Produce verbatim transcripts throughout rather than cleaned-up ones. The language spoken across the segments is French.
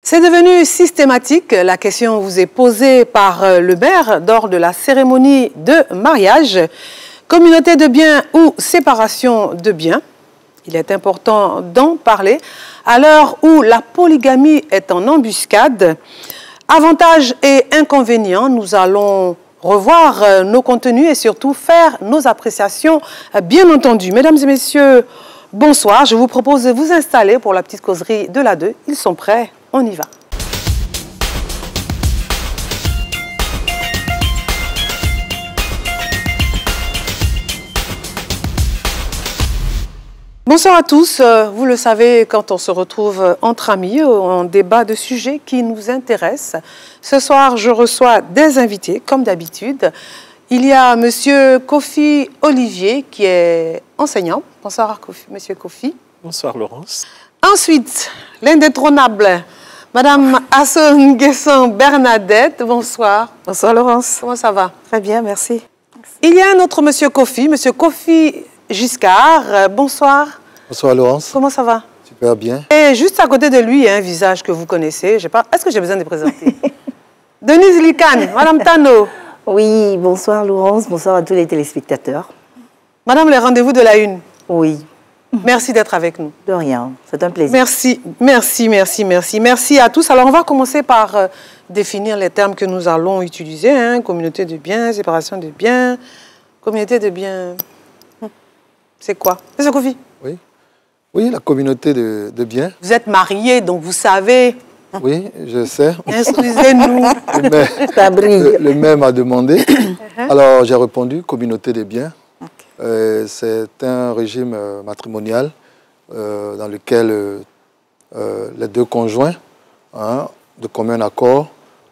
C'est devenu systématique. La question vous est posée par le maire lors de la cérémonie de mariage. Communauté de biens ou séparation de biens. Il est important d'en parler à l'heure où la polygamie est en embuscade. Avantages et inconvénients, nous allons revoir nos contenus et surtout faire nos appréciations, bien entendu. Mesdames et messieurs, bonsoir. Je vous propose de vous installer pour la petite causerie de la deux. Ils sont prêts, on y va. Bonsoir à tous. Vous le savez, quand on se retrouve entre amis, on débat de sujets qui nous intéressent. Ce soir, je reçois des invités, comme d'habitude. Il y a Monsieur Kofi Olivier, qui est enseignant. Bonsoir, Monsieur Kofi. Bonsoir, Laurence. Ensuite, l'indétrônable Madame Asson Guesson Bernadette. Bonsoir. Bonsoir, Laurence. Comment ça va? Très bien, merci. Il y a un autre Monsieur Kofi, Monsieur Kofi Giscard. Bonsoir. Bonsoir, Laurence. Comment ça va? Super bien. Et juste à côté de lui, il y a un visage que vous connaissez. Est-ce que j'ai besoin de présenter? Denise Licane, Madame Tano. Oui, bonsoir, Laurence. Bonsoir à tous les téléspectateurs. Madame, les rendez-vous de la une. Oui. Merci d'être avec nous. De rien, c'est un plaisir. Merci, merci, merci, merci. Merci à tous. Alors, on va commencer par euh, définir les termes que nous allons utiliser. Hein. Communauté de biens, séparation de biens. Communauté de biens, c'est quoi? Monsieur Kofi? Oui. Oui, la communauté de, de biens. Vous êtes marié, donc vous savez. Oui, je sais. Instruisez-nous. Le maire, le, le maire m'a demandé. Alors, j'ai répondu, communauté de biens. Okay. Euh, c'est un régime euh, matrimonial euh, dans lequel euh, euh, les deux conjoints, hein, de commun accord,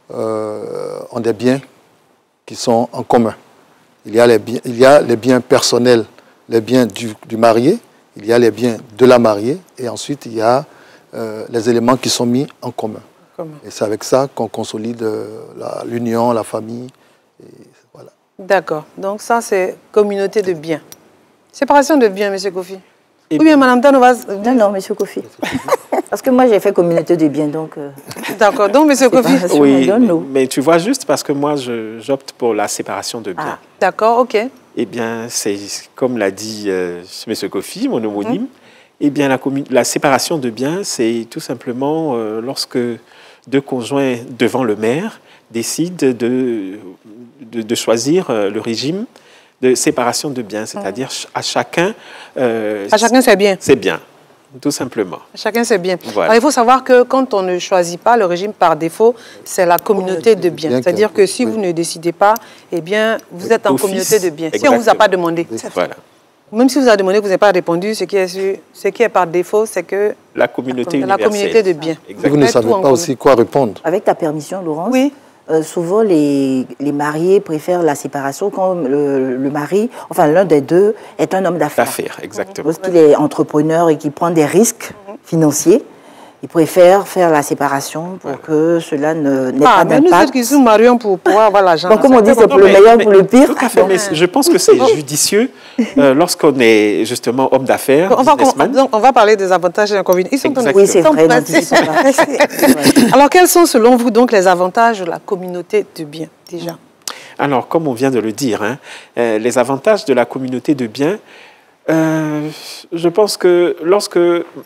euh, ont des biens qui sont en commun. Il y a les biens, il y a les biens personnels, les biens du, du marié, il y a les biens de la mariée, et ensuite il y a euh, les éléments qui sont mis en commun. Comment? Et c'est avec ça qu'on consolide euh, l'union, la, la famille. Voilà. D'accord. Donc ça, c'est communauté de biens. Séparation de biens, Monsieur Kofi. Et Ou bien Madame Tano va... Non, non, Monsieur Kofi. Parce que moi, j'ai fait communauté de biens, donc... Euh... D'accord. Donc, Monsieur Kofi... Oui, mais tu vois, juste parce que moi, j'opte pour la séparation de biens. Ah. D'accord, ok. Eh bien, c'est comme l'a dit euh, M. Kofi, mon homonyme, mmh. eh bien, la, la séparation de biens, c'est tout simplement euh, lorsque deux conjoints devant le maire décident de, de, de choisir euh, le régime de séparation de biens, c'est-à-dire mmh. à chacun... Euh, à chacun, c'est bien. C'est bien, tout simplement. À chacun, c'est bien. Voilà. Alors, il faut savoir que quand on ne choisit pas le régime par défaut, c'est la communauté de biens. C'est-à-dire que si oui. vous ne décidez pas, eh bien, vous êtes en Office, communauté de biens. Exactement. Si on ne vous a pas demandé, voilà. Même si vous avez demandé, que vous n'avez pas répondu, ce qui est, sur, ce qui est par défaut, c'est que... La communauté la, la communauté de biens. Exactement. Vous ne savez pas aussi quoi répondre. Avec ta permission, Laurence. Oui. Euh, souvent, les, les mariés préfèrent la séparation quand le, le mari, enfin l'un des deux, est un homme d'affaires. D'affaires, exactement. Parce qu'il est entrepreneur et qu'il prend des risques financiers. Ils préfèrent faire la séparation pour ouais. que cela n'ait ah, pas d'impact. Nous autres qui sont mariés pour pouvoir avoir l'argent. Donc, comme on dit, c'est pour le meilleur, pour le pire. Tout à fait, mais je pense que c'est judicieux euh, lorsqu'on est justement homme d'affaires, on, on, on va parler des avantages et des inconvénients. Ils sont Exactement. Oui, c'est vrai. Donc, ils sont Alors, quels sont selon vous donc les avantages de la communauté de biens déjà? Alors, comme on vient de le dire, hein, euh, les avantages de la communauté de biens, euh, je pense que lorsque...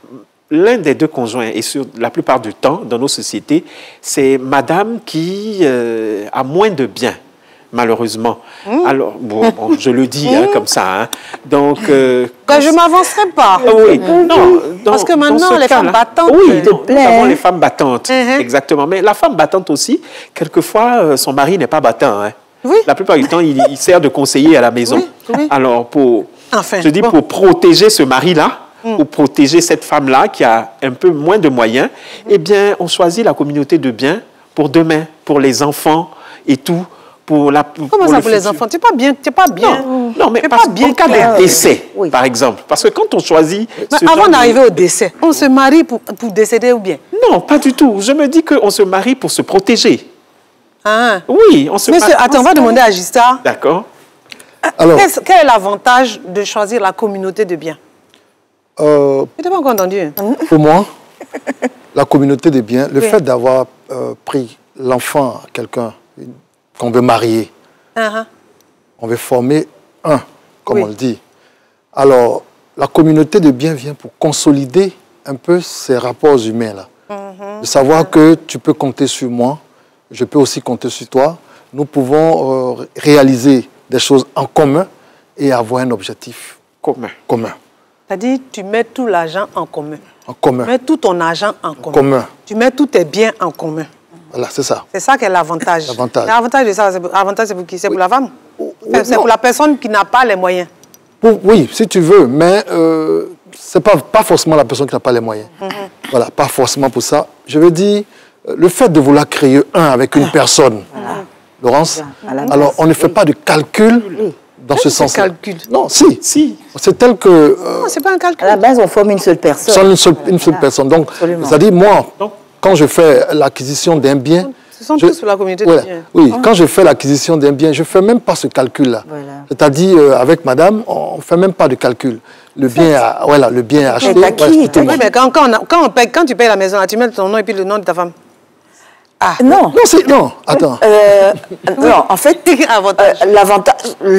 L'un des deux conjoints, et sur la plupart du temps, dans nos sociétés, c'est madame qui euh, a moins de biens, malheureusement. Mmh. Alors, bon, bon, je le dis mmh. hein, comme ça. Hein. Donc, euh, ben, je ne m'avancerai pas. Oui, mmh. non. Dans, Parce que maintenant, les femmes battantes... Oui, non, notamment les femmes battantes, mmh. exactement. Mais la femme battante aussi, quelquefois, euh, son mari n'est pas battant. Hein. Oui. La plupart du temps, il, il sert de conseiller à la maison. Oui, oui. Alors, pour, enfin, je dis, bon. pour protéger ce mari-là, pour protéger cette femme-là qui a un peu moins de moyens, eh bien, on choisit la communauté de biens pour demain, pour les enfants et tout. Pour la, pour Comment ça, pour les enfants? Tu n'es pas bien, tu n'es pas bien. Non, non mais pas bien en cas d'un décès, oui. par exemple. Parce que quand on choisit... Mais avant d'arriver de... au décès, on se marie pour, pour décéder ou bien? Non, pas du tout. Je me dis qu'on se marie pour se protéger. Ah. Oui, on se Monsieur, marie. Attends, on va demander à Giscard. D'accord. Alors, quel est l'avantage de choisir la communauté de biens? Euh, Je n'ai pas encore entendu. Pour moi, la communauté des biens, le oui. fait d'avoir euh, pris l'enfant à quelqu'un qu'on veut marier, uh-huh. on veut former un, comme oui. on le dit. Alors, la communauté de biens vient pour consolider un peu ces rapports humains-là. Mm-hmm. De savoir mm-hmm. que tu peux compter sur moi, je peux aussi compter sur toi. Nous pouvons euh, réaliser des choses en commun et avoir un objectif commun. commun. C'est-à-dire, tu mets tout l'argent en commun. En commun. Tu mets tout ton argent en commun. commun. Tu mets tous tes biens en commun. Voilà, c'est ça. C'est ça qui est l'avantage. L'avantage. L'avantage de ça, c'est pour qui? C'est pour la femme? Oui, c'est pour la personne qui n'a pas les moyens. Pour, oui, si tu veux, mais euh, ce n'est pas, pas forcément la personne qui n'a pas les moyens. Mm-hmm. Voilà, pas forcément pour ça. Je veux dire, le fait de vouloir créer un avec une personne, voilà. Laurence, voilà. alors on ne fait oui. pas de calcul oui. dans oui, ce sens-là. calcul. Non, si. si. C'est tel que... Euh, non, c'est pas un calcul. À la base, on forme une seule personne. Une seule, une seule voilà. personne. Donc, c'est-à-dire, moi, Donc, quand je fais l'acquisition d'un bien... Ce sont je, tous sur la communauté ouais, de biens. Oui, oh. quand je fais l'acquisition d'un bien, je ne fais même pas ce calcul-là. Voilà. C'est-à-dire, euh, avec madame, on ne fait même pas de calcul. Le bien, à, voilà, le bien acheté... Mais qui, ouais, oui, mais quand, quand, on a, quand, on paye, quand tu payes la maison, là, tu mets ton nom et puis le nom de ta femme. Ah, non. Non, c'est... Non, attends. Euh, non, en fait, l'avantage. Euh, l'avantage...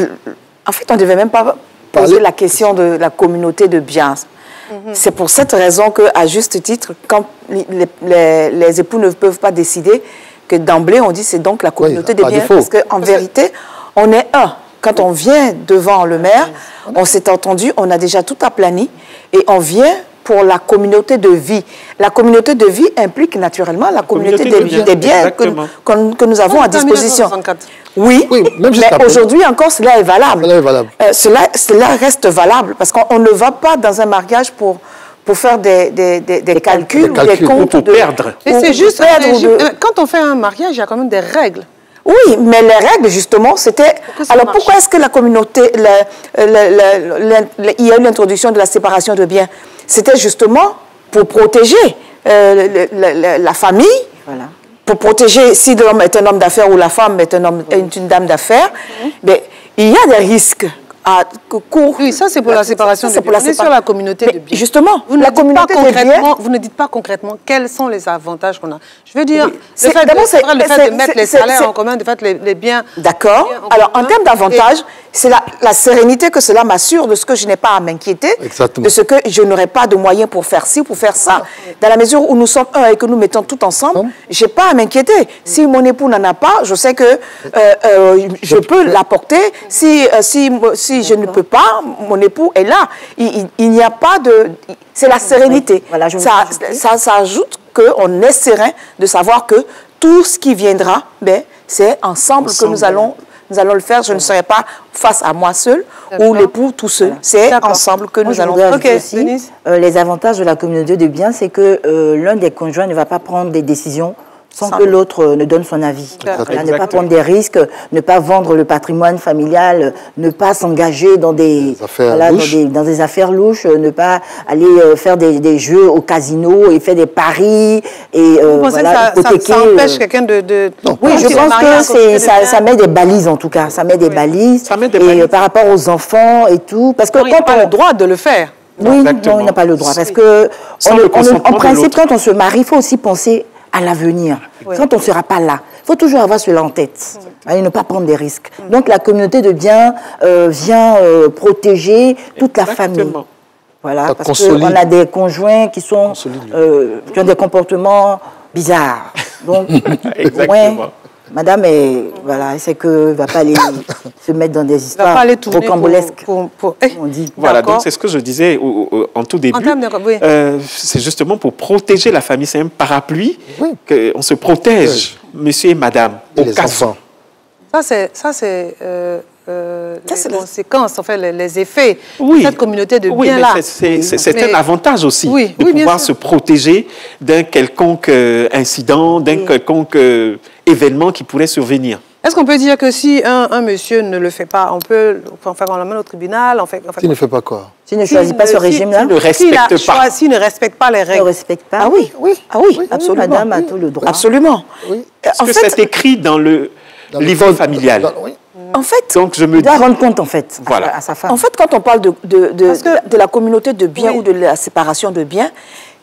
En fait, on ne devait même pas poser Parler. la question de la communauté de biens. Mm-hmm. C'est pour cette raison qu'à juste titre, quand les, les, les époux ne peuvent pas décider, que d'emblée, on dit c'est donc la communauté oui, des biens. Parce qu'en vérité, on est un. Quand on vient devant le maire, on s'est entendu, on a déjà tout aplani et on vient pour la communauté de vie. La communauté de vie implique naturellement la communauté, communauté des, de des biens que, que, que nous avons oh, à disposition. Oui, oui même mais aujourd'hui encore, cela est valable. Cela, est valable. Euh, cela, cela reste valable parce qu'on ne va pas dans un mariage pour... pour faire des, des, des, des calculs, des calculs, des comptes. Pour de, perdre. Et c'est juste, de... quand on fait un mariage, il y a quand même des règles. Oui, mais les règles, justement, c'était... Alors, marche? Pourquoi est-ce que la communauté... La, la, la, la, la, il y a eu l'introduction de la séparation de biens? C'était justement pour protéger euh, la, la, la famille, voilà. Pour protéger, si l'homme est un homme d'affaires ou la femme est, un homme, est une dame d'affaires, mmh. mais il y a des risques. À court. Oui, ça c'est pour la séparation ça, de biens. C'est sur la communauté mais de biens. Justement, vous ne, la communauté pas concrètement, de biens, vous ne dites pas concrètement quels sont les avantages qu'on a. Je veux dire, oui. le fait, de, le fait de mettre les salaires en commun, de fait les, les biens... D'accord. Alors, en termes d'avantages, c'est la, la sérénité que cela m'assure de ce que je n'ai pas à m'inquiéter, de ce que je n'aurai pas de moyens pour faire ci, pour faire ça. Dans la mesure où nous sommes un et que nous mettons tout ensemble, je n'ai pas à m'inquiéter. Si mon époux n'en a pas, je sais que euh, euh, je peux l'apporter. Si, euh, si, si je ne peux pas, mon époux est là. Il, il, il n'y a pas de... C'est la sérénité. Voilà, je ça, ça, ça ajoute qu'on est serein de savoir que tout ce qui viendra, ben, c'est ensemble, ensemble que nous allons... Nous allons le faire. Je ne serai pas face à moi seul ou l'époux tout seul. Voilà. C'est ensemble que nous allons faire. Okay. Aussi, euh, les avantages de la communauté de biens, c'est que euh, l'un des conjoints ne va pas prendre des décisions sans, sans que l'autre euh, ne donne son avis. Voilà, ne pas prendre des risques, ne pas vendre le patrimoine familial, ne pas s'engager dans des, voilà, dans, des, dans des affaires louches, ne pas aller euh, faire des, des jeux au casino et faire des paris et euh, Vous pensez voilà, que ça, ça, ça empêche euh... quelqu'un de, de... Non, oui, je pense que ça, ça met des balises en tout cas. Ça met des oui. balises. Ça met des et balises. Euh, par rapport aux enfants et tout. Parce que non, quand il n'a on... pas le droit de le faire. Oui, Exactement. non, il n'a pas le droit. Parce que, on, on, on, en principe, quand on se marie, il faut aussi penser à l'avenir. Oui. Quand on ne sera pas là, il faut toujours avoir cela en tête. Oui. Et ne pas prendre des risques. Oui. Donc la communauté de biens euh, vient euh, protéger toute Exactement. la famille. Voilà, ça parce qu'on a des conjoints qui, sont, euh, qui ont des comportements bizarres. Donc, Exactement. Ouais, madame, est, voilà, c'est qu'elle ne va pas aller se mettre dans des histoires rocambolesques. Pour, pour, pour, on dit. Voilà, donc c'est ce que je disais au, au, en tout début. En oui. euh, c'est justement pour protéger la famille. C'est un parapluie oui. qu'on se protège, oui. monsieur et madame, et au les cas enfants. Ça, c'est euh, euh, les conséquences, en fait, les, les effets oui. de cette communauté de oui, biens-là. C'est mais... un avantage aussi oui, de oui, pouvoir se protéger d'un quelconque euh, incident, d'un oui. quelconque euh, événement qui pourrait survenir. Est-ce qu'on peut dire que si un, un monsieur ne le fait pas, on peut enfin, on l'amène au tribunal, on fait, on fait S'il ne fait pas quoi? S'il ne choisit pas ce régime-là? S'il ne respecte si pas. S'il ne respecte pas les règles. Ne respecte pas? Ah oui, oui, ah oui, oui absolument. Madame a tout le droit. Absolument. Oui. Est-ce que c'est écrit dans le dans livre le familial? Dans, oui. En fait, donc je me il doit dis... rendre compte en fait voilà. à, à sa femme. En fait, quand on parle de, de, de, que, de la communauté de biens oui. ou de la séparation de biens,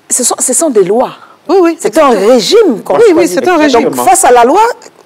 ce sont, ce sont des lois. Oui, oui. C'est un régime qu'on Oui, oui, c'est un régime. Donc, face à la loi,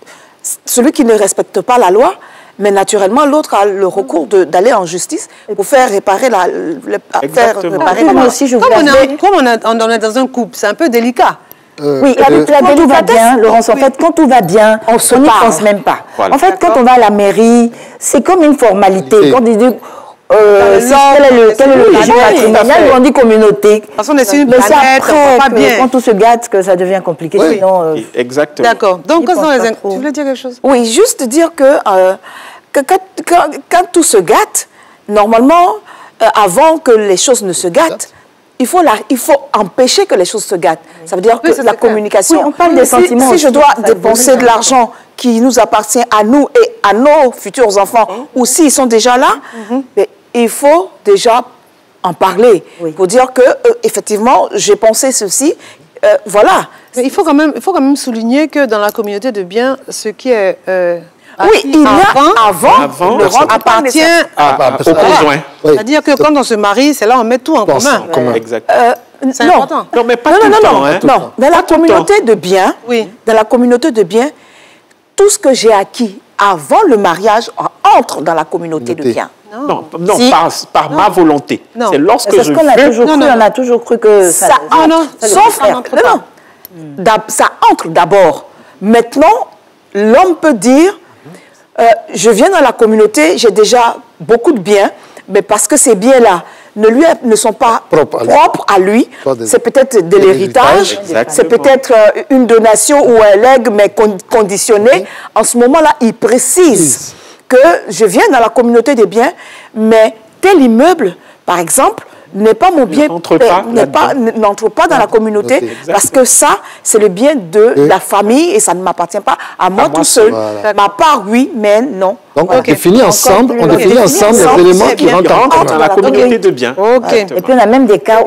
celui qui ne respecte pas la loi, mais naturellement, l'autre a le recours d'aller en justice pour faire réparer la, le, faire réparer la loi. Aussi, je comme on, a, dire... comme on, a, on est dans un couple, c'est un peu délicat. Euh, oui, la, euh, la, quand tout va bien, Laurence, en fait, quand tout va bien, on n'y pense même pas. Voilà. En fait, quand on va à la mairie, c'est comme une formalité. Quand on dit... Euh, quel est le, quel est le régime matrimonial, on dit communauté. De toute façon, on est sur une planète, après, pas bien. Quand tout se gâte, que ça devient compliqué. Oui. Sinon, euh, exactement. D'accord. Donc, quand les... tu voulais dire quelque chose? Oui, juste dire que, euh, que quand, quand, quand tout se gâte, normalement, euh, avant que les choses ne se gâtent, il faut, la, il faut empêcher que les choses se gâtent. Ça veut dire oui, que la communication... Oui, on parle des si, sentiments. Si je dois dépenser de l'argent qui nous appartient à nous et à nos futurs enfants, mmh. ou s'ils sont déjà là, mmh. mais il faut déjà en parler. Oui. Pour dire que, euh, effectivement, j'ai pensé ceci, euh, voilà. Mais il faut, quand même, il faut quand même souligner que dans la communauté de biens, ce qui est... Euh, oui, il y a avant, avant le rentre appartient à, à, au conjoint. Oui. C'est-à-dire que quand on se marie, c'est là on met tout en commun. En commun. Exact. Euh, c'est non. important. Non, mais pas non, tout non, le non, temps. Non, hein. non. Dans la communauté de biens, oui. dans la communauté de biens, tout ce que j'ai acquis avant le mariage entre dans la communauté de biens. Non, non, non si. par, par non. ma volonté. C'est lorsque parce je qu'on a veux... toujours cru, on a toujours cru que ça, ça entre. Non, ça sauf non, non. Mm. Ça entre d'abord. Maintenant, l'homme peut dire, euh, je viens dans la communauté, j'ai déjà beaucoup de biens, mais parce que ces biens-là ne lui ne sont pas propres à lui, lui. C'est peut-être de l'héritage, c'est peut-être euh, une donation ou un legs, mais con conditionné. Oui. En ce moment-là, il précise oui. que je viens dans la communauté des biens, mais tel immeuble, par exemple, n'est pas mon bien, n'entre pas, pas, pas dans la communauté, exactement. Parce que ça, c'est le bien de oui. la famille et ça ne m'appartient pas à moi à tout moi, seul. Voilà. Ma part, oui, mais non. Donc, okay. on définit ensemble, on définit ensemble les éléments qui rentrent en commun. Dans la communauté de biens. Okay. Et puis, on a même des cas où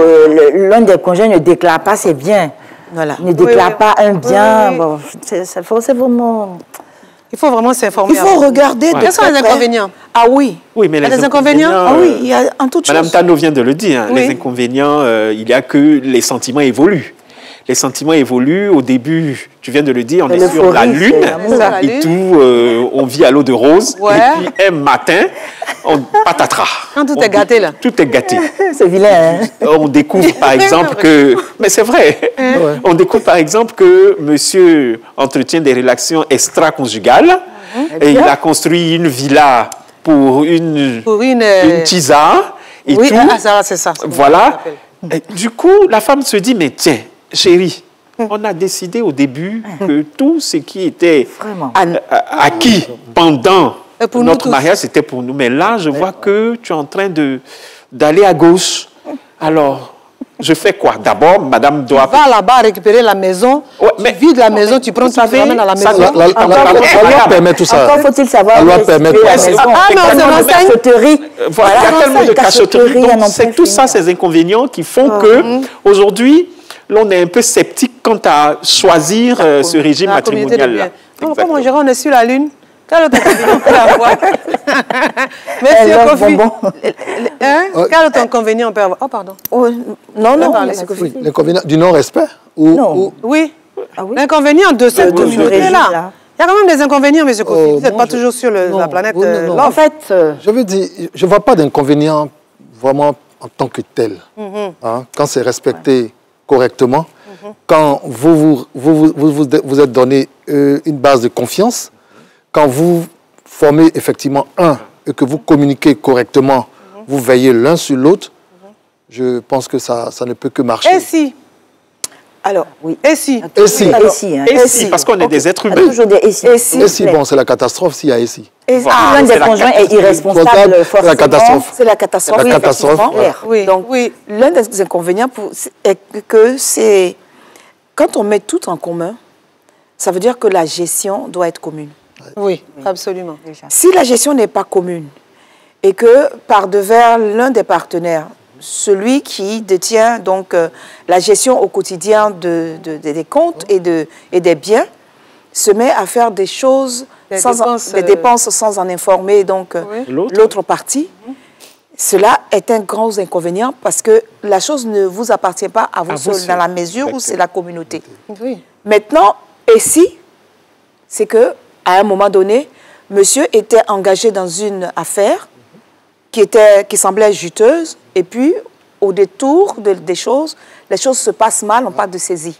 euh, l'un des conjoints ne déclare pas ses biens. Voilà. Ne déclare oui, oui. pas un bien. Oui, oui. Bon, c'est vraiment... Il faut vraiment s'informer. Il faut regarder. Ouais. Quels sont les inconvénients? Ah oui. Oui, mais il y a les, les inconvénients. inconvénients ah oui, il y a en toute chose. Madame Tano vient de le dire. Hein, oui. Les inconvénients, euh, il y a que les sentiments évoluent. Les sentiments évoluent. Au début, tu viens de le dire, on est sur la lune. La et lune. tout, euh, on vit à l'eau de rose. Ouais. Et puis, un matin, on patatras. Quand tout on, est gâté, là. Tout est gâté. C'est vilain, hein? On découvre, par exemple, que... Mais c'est vrai. Ouais. On découvre, par exemple, que monsieur entretient des relations extra-conjugales. Et il a construit une villa pour une, pour une, une tisa et oui, tout. Ah, ça, c'est ça. Voilà. Et du coup, la femme se dit, mais tiens, chérie, on a décidé au début que tout ce qui était acquis pendant notre mariage, c'était pour nous. Mais là, je vois que tu es en train d'aller à gauche. Alors... Je fais quoi? D'abord, madame doit... Tu vas là-bas récupérer la maison, ouais, mais, tu vides la maison, mais, tu prends, tu ramènes à la maison. La, la, la, la, la, la loi permet tout ça. Encore faut-il savoir la loi permet tout ça. Ah non, c'est l'enseigne. Voilà, il y a tellement de cachotterie. Donc, c'est tout ça, ces inconvénients qui font oh. que, aujourd'hui, l'on est un peu sceptique quant à choisir euh, ce régime matrimonial-là. Comment on dirait, on est sur la lune? Quel autre inconvénient on peut avoir? Monsieur Kofi, hein? Quel autre inconvénient on peut avoir? Oh, pardon. Oh, non, non, oui, l'inconvénient du non-respect ou, non. Ou... Oui, ah, oui. L'inconvénient de cette communauté-là. Il y a quand même des inconvénients, monsieur Kofi. Oh, vous n'êtes pas je... toujours sur le, non, la planète. Oui, non, non. En fait, euh... je veux dire, je ne vois pas d'inconvénient vraiment en tant que tel. Mm-hmm. hein, quand c'est respecté ouais. correctement, mm-hmm. quand vous vous, vous, vous, vous, vous êtes donné euh, une base de confiance, quand vous formez effectivement un et que vous communiquez correctement, mm-hmm. vous veillez l'un sur l'autre, mm-hmm. je pense que ça, ça ne peut que marcher. Et si? Alors, oui. Et si? Et si? Alors, et si, hein. Et si, si, parce qu'on okay. est des êtres humains. Toujours des et si. Et si, et si bon, c'est la catastrophe s'il y a et si. Et voilà. ah, l'un des conjoints est irresponsable, forcément. La catastrophe. C'est la catastrophe. La catastrophe. Oui. Donc, oui. L'un des inconvénients pour, est que c'est... Quand on met tout en commun, ça veut dire que la gestion doit être commune. Oui, oui, absolument. Si la gestion n'est pas commune et que par devers l'un des partenaires, celui qui détient donc euh, la gestion au quotidien de, de, de, des comptes et, de, et des biens, se met à faire des choses, des, sans dépenses, en, des dépenses sans en informer donc oui. l'autre partie, mmh. cela est un grand inconvénient parce que la chose ne vous appartient pas à vous seul, dans la mesure Exactement. où c'est la communauté. Oui. Maintenant, ici, c'est que à un moment donné, monsieur était engagé dans une affaire qui, était, qui semblait juteuse, et puis, au détour de, des choses, les choses se passent mal, on parle de saisie.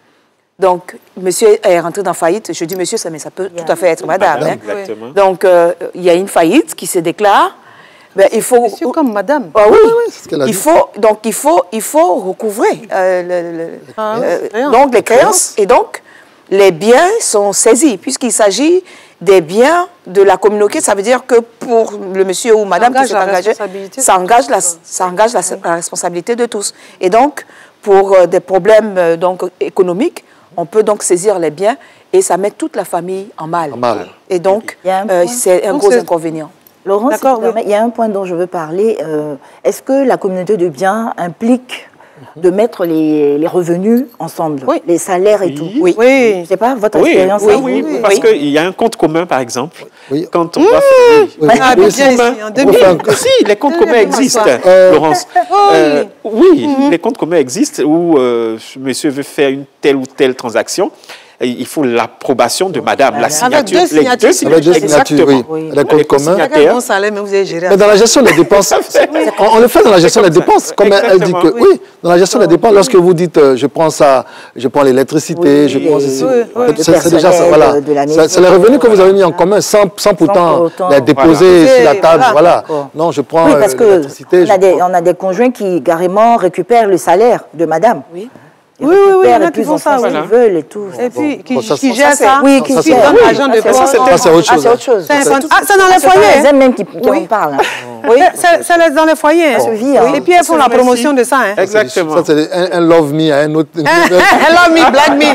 Donc, monsieur est rentré dans faillite. Je dis monsieur, ça, mais ça peut yeah. tout à fait être madame. madame hein. Exactement. Donc, euh, il y a une faillite qui se déclare. Ben, il faut... Monsieur comme madame. Ah, oui, oui, oui c'est ce il faut, donc il faut, il faut recouvrer euh, le, le, ah, euh, donc les créances. Et donc, les biens sont saisis, puisqu'il s'agit des biens de la communauté. Ça veut dire que pour le monsieur ou madame qui s'est engagé, ça engage, la, ça engage la, la responsabilité de tous. Et donc, pour euh, des problèmes euh, donc, économiques, on peut donc saisir les biens et ça met toute la famille en mal. En mal. Et donc, euh, c'est un gros inconvénient. Laurent, si il y a un point dont je veux parler. Euh, Est-ce que la communauté de biens implique de mettre les, les revenus ensemble, oui. les salaires et oui. tout? Oui. oui. Je ne sais pas, votre oui. expérience? Oui, oui, oui, parce oui. qu'il y a un compte commun, par exemple. Oui. Quand on mmh. doit faire... Oui. Ah, oui. Bien ici, en deux mille. Oui, si, les comptes communs existent, euh, Laurence. Euh, oui, mmh. les comptes communs existent où euh, monsieur veut faire une telle ou telle transaction. Il faut l'approbation de madame, la signature. Avec deux signatures. Les deux signatures, Avec deux signatures oui. oui. Les comptes communs. Bon salaire, mais vous avez géré. Mais dans la gestion des dépenses, on, on le fait dans la gestion des dépenses. Comme elle dit que, oui, dans la gestion des dépenses, lorsque vous dites, euh, je prends ça, je prends l'électricité, oui, je prends ceci. Oui, oui. C'est déjà ça, voilà. C'est les revenus que vous avez mis en commun sans, sans pourtant les déposer voilà. sur la table. Voilà. voilà. Non, je prends oui, parce l'électricité. On, on a des conjoints qui, carrément, récupèrent le salaire de madame. Oui. Oui, oui, oui, il y en a qui font ça, oui. Ils veulent et tout. Et puis, qui, bon, ça, qui ça, gèrent ça, oui, qui ça, donnent l'argent de poche. Ça, c'est autre chose. Ah, c'est autre chose. Ah, c'est dans les foyers. C'est même qui en parlent. Oui, c'est dans les foyers. Et puis, elles font la promotion de ça. Exactement. Ça, c'est un love me à un autre. Un love me, black me.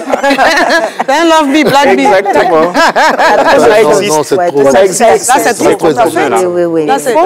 Un love me, black me. Exactement. Non, c'est trop. Ça existe. Là, c'est trop. Oui, oui,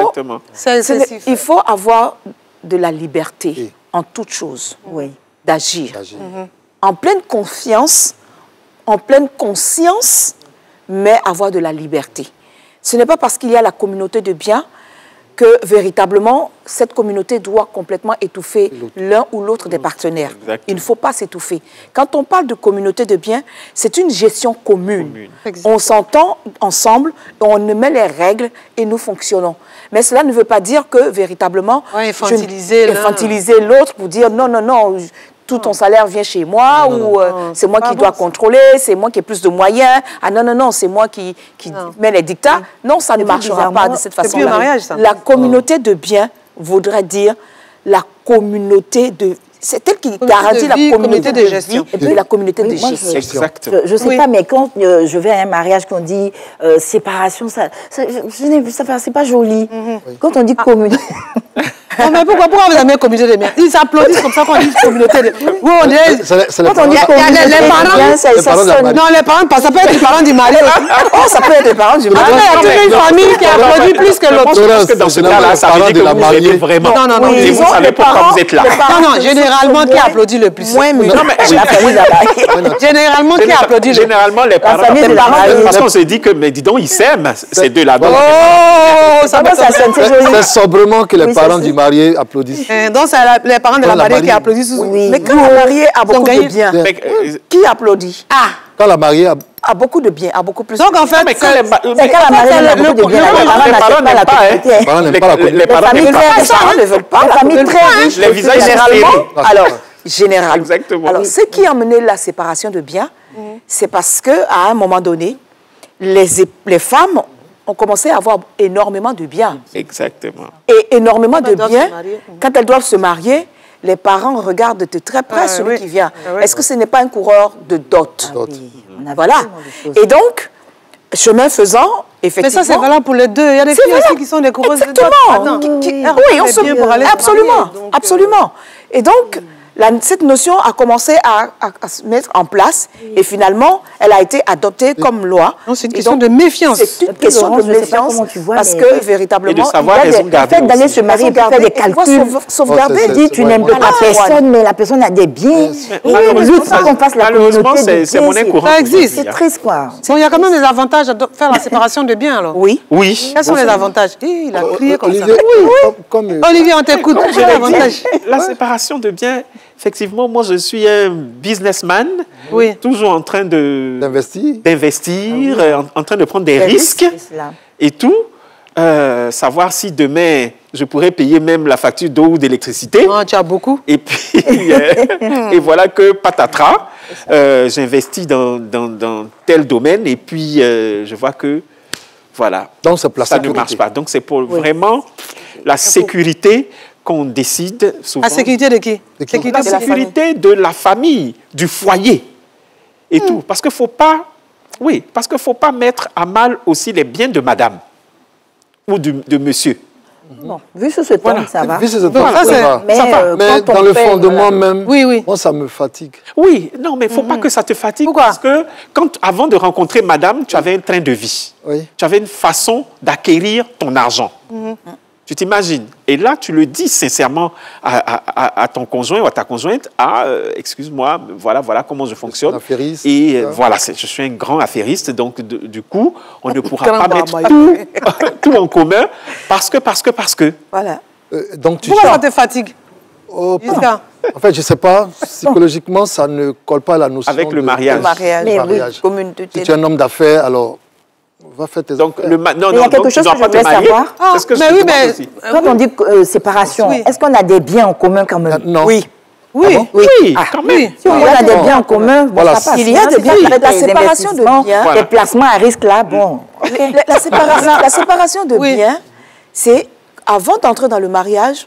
oui. Il faut avoir de la liberté en toute chose. Oui. D'agir, mm-hmm. en pleine confiance, en pleine conscience, mais avoir de la liberté. Ce n'est pas parce qu'il y a la communauté de biens que véritablement cette communauté doit complètement étouffer l'un ou l'autre des partenaires. Exactement. Il ne faut pas s'étouffer. Quand on parle de communauté de biens, c'est une gestion commune. commune. On s'entend ensemble, on met les règles et nous fonctionnons. Mais cela ne veut pas dire que véritablement ouais, infantiliser l'autre pour dire non, non, non, tout ton salaire vient chez moi, non, ou euh, c'est moi qui bon, dois contrôler, c'est moi qui ai plus de moyens. Ah non, non, non, c'est moi qui, qui mets les dictats. Oui. Non, ça ne marchera pas de cette façon-là. La communauté de biens voudrait dire la communauté de... C'est elle qui garantit la communauté de gestion et puis la communauté de gestion. Exactement. Je ne sais oui. pas, mais quand euh, je vais à un mariage, qu'on dit euh, séparation, ça, ça, ça c'est pas joli. Mm-hmm. oui. Quand on dit ah. communauté... Non, mais pourquoi, pourquoi vous avez communauté de biens? Ils s'applaudissent comme ça quand on dit communauté de biens. Oui, on dirait... Quand on dit communauté de biens, ça sonne. Non, les parents, ça peut être les parents du mari aussi. Oh, ça peut être les parents du mari. Il y a toute une famille qui applaudit plus que l'autre. Je pense que dans ce cas-là, ça veut dire que vous aidez vraiment. Non, non, non. Vous savez pourquoi vous êtes là. Non, non, généralement, qui applaudit le plus? Moins, mais... Non, mais généralement, qui applaudit le plus? Généralement, les parents. Parce qu'on se dit que, mais dis donc, ils s'aiment, ces deux-là. Oh, ça va, ça sonne, c'est joli. C'est sobrement que les parents du marié applaudissent. Donc, c'est les parents de la mariée qui applaudissent. Oui. Mais quand la mariée a beaucoup de biens, qui applaudit? Ah. Quand la mariée a... a beaucoup de biens, a beaucoup plus. Donc en fait, c'est quand la mariée a beaucoup de biens. Les parents n'aiment pas. Les parents n'aiment pas. Les parents ne veulent pas. Les familles très riches. Les visages généralement. Alors, généralement. Exactement. Alors, ce qui a amené la séparation de biens, c'est parce que à un moment donné, les les femmes ont commencé à avoir énormément de biens. Exactement. Et énormément de biens, quand elles doivent se marier, les parents regardent de très près ah, celui oui. qui vient. Ah, oui. Est-ce que ce n'est pas un coureur de dot? Ah, oui. Voilà. Et donc, chemin faisant, effectivement... Mais ça, c'est valable pour les deux. Il y a des filles aussi qui sont des coureuses Exactement. de dot. Exactement. Oui, on se... absolument. Donc, absolument. Et donc, La, cette notion a commencé à, à, à se mettre en place oui. et finalement, elle a été adoptée oui. comme loi. C'est une question donc, de méfiance. C'est une question Laurence, de méfiance vois, parce que véritablement, et de savoir il y a des, le fait d'aller se marier et faire des calculs, sauvegarder, oh, dit tu n'aimes pas la personne, mais la personne a des biens. Oui, lutte pour qu'on fasse la communauté. C'est monnaie courante. Ça existe. C'est triste, quoi. Il y a quand même des avantages à faire la séparation de biens, alors. Oui. Oui. Quels sont les avantages? Il a crié comme ça. Oui. Olivier, on t'écoute. La séparation de biens, effectivement, moi, je suis un businessman, oui. toujours en train de d'investir, d'investir, ah oui. en, en train de prendre des Les risques, risques et tout. Euh, savoir si demain, je pourrais payer même la facture d'eau ou d'électricité. Oh, tu as beaucoup. Et puis, euh, et voilà que patatras, euh, j'investis dans, dans, dans tel domaine et puis euh, je vois que, voilà, donc, ça sécurité. ne marche pas. Donc, c'est pour oui. vraiment la sécurité qu'on décide souvent. La sécurité de qui? De qui? La sécurité de la famille, du foyer et hmm. tout. Parce qu'il ne faut pas, oui, parce qu'il faut pas mettre à mal aussi les biens de madame ou de, de monsieur. Bon, vu sur ce temps, voilà. ça va. Vu sur ce temps, voilà, ça va. Mais, ça va. Euh, mais dans le fond de voilà. moi-même, oui, oui. moi, ça me fatigue. Oui, non, mais il ne faut mm-hmm. pas que ça te fatigue. Pourquoi? Parce que quand, avant de rencontrer madame, tu avais un train de vie. Oui. Tu avais une façon d'acquérir ton argent. Mm-hmm. Tu t'imagines. Et là, tu le dis sincèrement à, à, à ton conjoint ou à ta conjointe. Ah, euh, excuse-moi, voilà, voilà comment je fonctionne. Affairiste, et euh, voilà, je suis un grand affairiste. Donc, de, du coup, on ne pourra pas mettre tout, tout en commun parce que, parce que, parce que. Voilà. Euh, donc, tu Pourquoi ça te fatigue? Oh, en fait, je ne sais pas, psychologiquement, ça ne colle pas à la notion avec de le mariage. Le mariage. Mais mariage. Oui. Si tu es un homme d'affaires, alors... Va faire tes donc, le ma... non, mais il y a quelque chose que je voulais savoir. Ah, que mais je oui, mais... Aussi. Quand on dit euh, séparation, oui. est-ce qu'on a des biens en commun quand même? Non. Oui. Oui, ah bon? oui, oui ah, quand même. Oui. Si on oui. a des biens en commun, bon, voilà. ça passe. Il y a des biens, la séparation de biens. Voilà. Les placements à risque là, bon. Okay. La, la, séparation, la séparation de oui. biens, c'est avant d'entrer dans le mariage,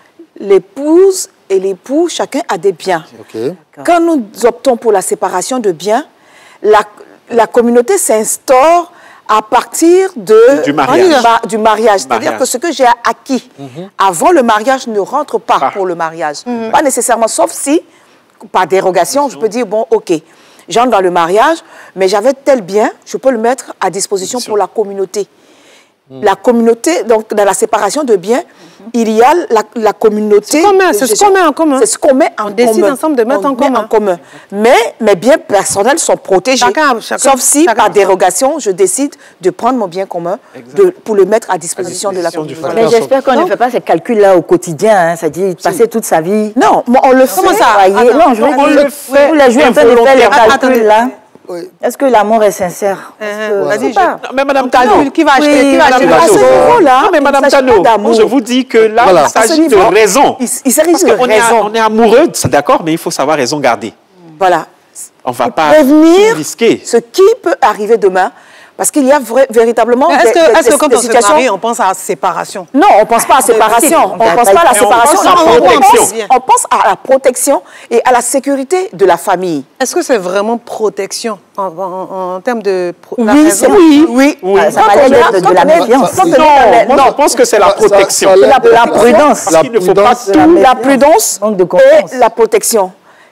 l'épouse et l'époux, chacun a des biens. Okay. Quand nous optons pour la séparation de biens, la, la communauté s'instaure à partir de, du mariage. Du mariage. C'est-à-dire que ce que j'ai acquis mm-hmm. avant le mariage ne rentre pas ah. pour le mariage. Mm-hmm. Pas nécessairement, sauf si, par dérogation, je peux dire, bon, OK, j'entre dans le mariage, mais j'avais tel bien, je peux le mettre à disposition pour la communauté. Mm. La communauté, donc dans la séparation de biens, mm-hmm. il y a la, la communauté... C'est ce qu'on met en commun. C'est ce qu'on met en On commun. décide ensemble de mettre On en commun. en commun. Mais mes biens personnels sont protégés. Chacun, chacun, sauf si, chacun par dérogation, je décide de prendre mon bien commun de, pour le mettre à disposition, à disposition de la communauté. Mais j'espère qu'on ne fait pas ces calculs-là au quotidien. Hein, c'est-à-dire passer toute sa vie... Non, on le fait. Comment ça? Non, je veux on dire, le fait. Vous les jouez en train de faire les calculs-là. Oui. Est-ce que l'amour est sincère? euh, voilà. je... non, Mais Madame Tano, qui va acheter, oui, qui va acheter à ce niveau-là, non, mais Madame Tano, je vous dis que là, voilà. il s'agit de raison. Il, il s'agit de on raison. Est, on est amoureux, c'est d'accord, mais il faut savoir raison garder. Voilà. On ne va pas prévenir risquer ce qui peut arriver demain. Parce qu'il y a vrai, véritablement est-ce que, des, est-ce que quand des on situations... se marie, on pense à la séparation? Non, on ne pense pas à la séparation. On ne pense pas à la séparation. On pense, à la protection. on pense à la protection et à la sécurité de la famille. Est-ce que c'est vraiment protection en, en, en termes de... Pro oui, c'est oui. oui. oui. Ça va l'air de, de la méfiance. Non, moi je pense que c'est la protection. C'est la, la prudence. Parce qu'il ne faut pas tout... La prudence et la protection.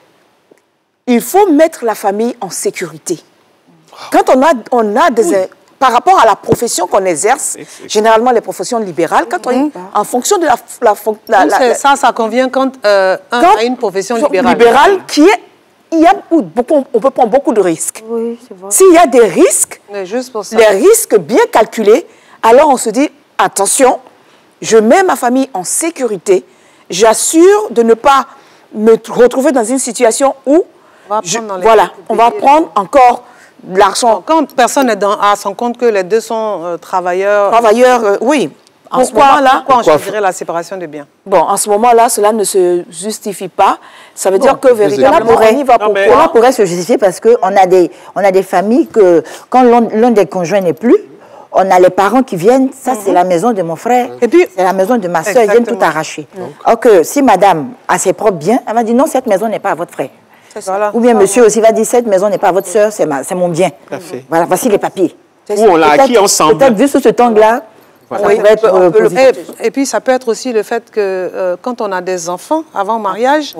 Il faut mettre la famille en sécurité. Quand on a, on a des... Oui. Par rapport à la profession qu'on exerce, généralement les professions libérales, quand on, mmh. en fonction de la... la, la, la, la ça, ça convient quand euh, un quand a une profession libérale. libérale qui est... Il y a beaucoup, on peut prendre beaucoup de risques. Oui, c'est vrai. S'il y a des risques, juste pour ça. les risques bien calculés, alors on se dit, attention, je mets ma famille en sécurité, j'assure de ne pas me retrouver dans une situation où... On va je, dans les voilà, on va prendre encore... l'argent. Quand personne n'est à son compte que les deux sont euh, travailleurs... Travailleurs, euh, oui. En pourquoi, ce moment-là, pourquoi on choisirait la séparation des biens? Bon, en ce moment-là, cela ne se justifie pas. Ça veut bon, dire que véritablement, pourrait, on y va non, pourquoi Cela pourrait se justifier parce qu'on a des, on a des familles que, quand l'un des conjoints n'est plus, on a les parents qui viennent, ça mm-hmm. c'est la maison de mon frère, et puis c'est la maison de ma soeur, ils viennent tout arracher. Alors que si madame a ses propres biens, elle va dire non, cette maison n'est pas à votre frère. Voilà. Ou bien monsieur aussi va dire, cette maison n'est pas à votre soeur, c'est mon bien. Voilà, voici les papiers. Ou on l'a acquis ensemble. Peut-être vu sous ce temps-là, voilà. oui, être, euh, et, et puis ça peut être aussi le fait que euh, quand on a des enfants avant mariage, oui.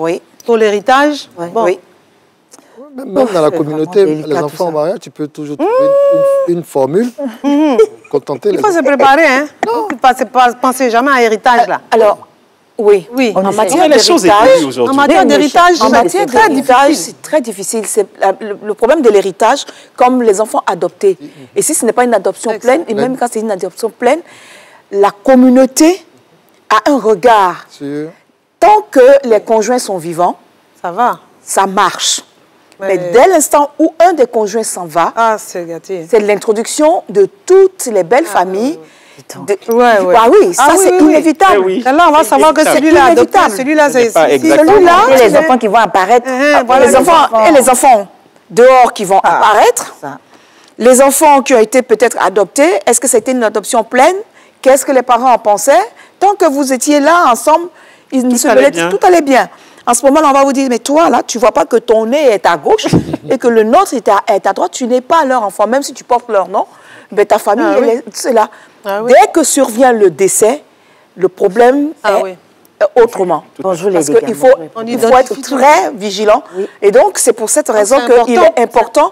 Pour l'héritage, ouais. bon. Oui. Même, même dans la communauté, les enfants au mariage, tu peux toujours trouver mmh. une, une formule, mmh. contenter Il les faut enfants. se préparer, hein. Non. Ne pensez jamais à l'héritage, là. Alors, oui. Oui. En matière d'héritage, en matière d'héritage, en matière d'héritage, c'est très difficile. C'est le, le problème de l'héritage, comme les enfants adoptés. Et si ce n'est pas une adoption Excellent. pleine, et même quand c'est une adoption pleine, la communauté a un regard. Sûr. Tant que les conjoints sont vivants, ça va, ça marche. Mais, Mais dès l'instant où un des conjoints s'en va, ah, c'est gâté. C'est l'introduction de toutes les belles ah, familles. De... Ouais, ouais. Ah oui, ça ah, c'est oui, inévitable. Oui. Là, on va savoir que celui-là adopté, celui-là, c'est celui-là. Et les enfants qui vont apparaître. Ah, voilà, les enfants, enfants. Et les enfants dehors qui vont ah, apparaître. Ça. Les enfants qui ont été peut-être adoptés, est-ce que c'était une adoption pleine? Qu'est-ce que les parents en pensaient? Tant que vous étiez là ensemble, ils tout, se allait bien. tout allait bien. En ce moment-là, on va vous dire, mais toi, là, tu ne vois pas que ton nez est à gauche et que le nôtre est à, est à droite. Tu n'es pas leur enfant, même si tu portes leur nom. Mais ta famille, ah, oui. c'est là. Ah, oui. Dès que survient le décès, le problème ah, est oui. autrement. Bonjour, Parce les qu'il faut, il faut être très vigilant. Oui. Et donc, c'est pour cette raison qu'il est important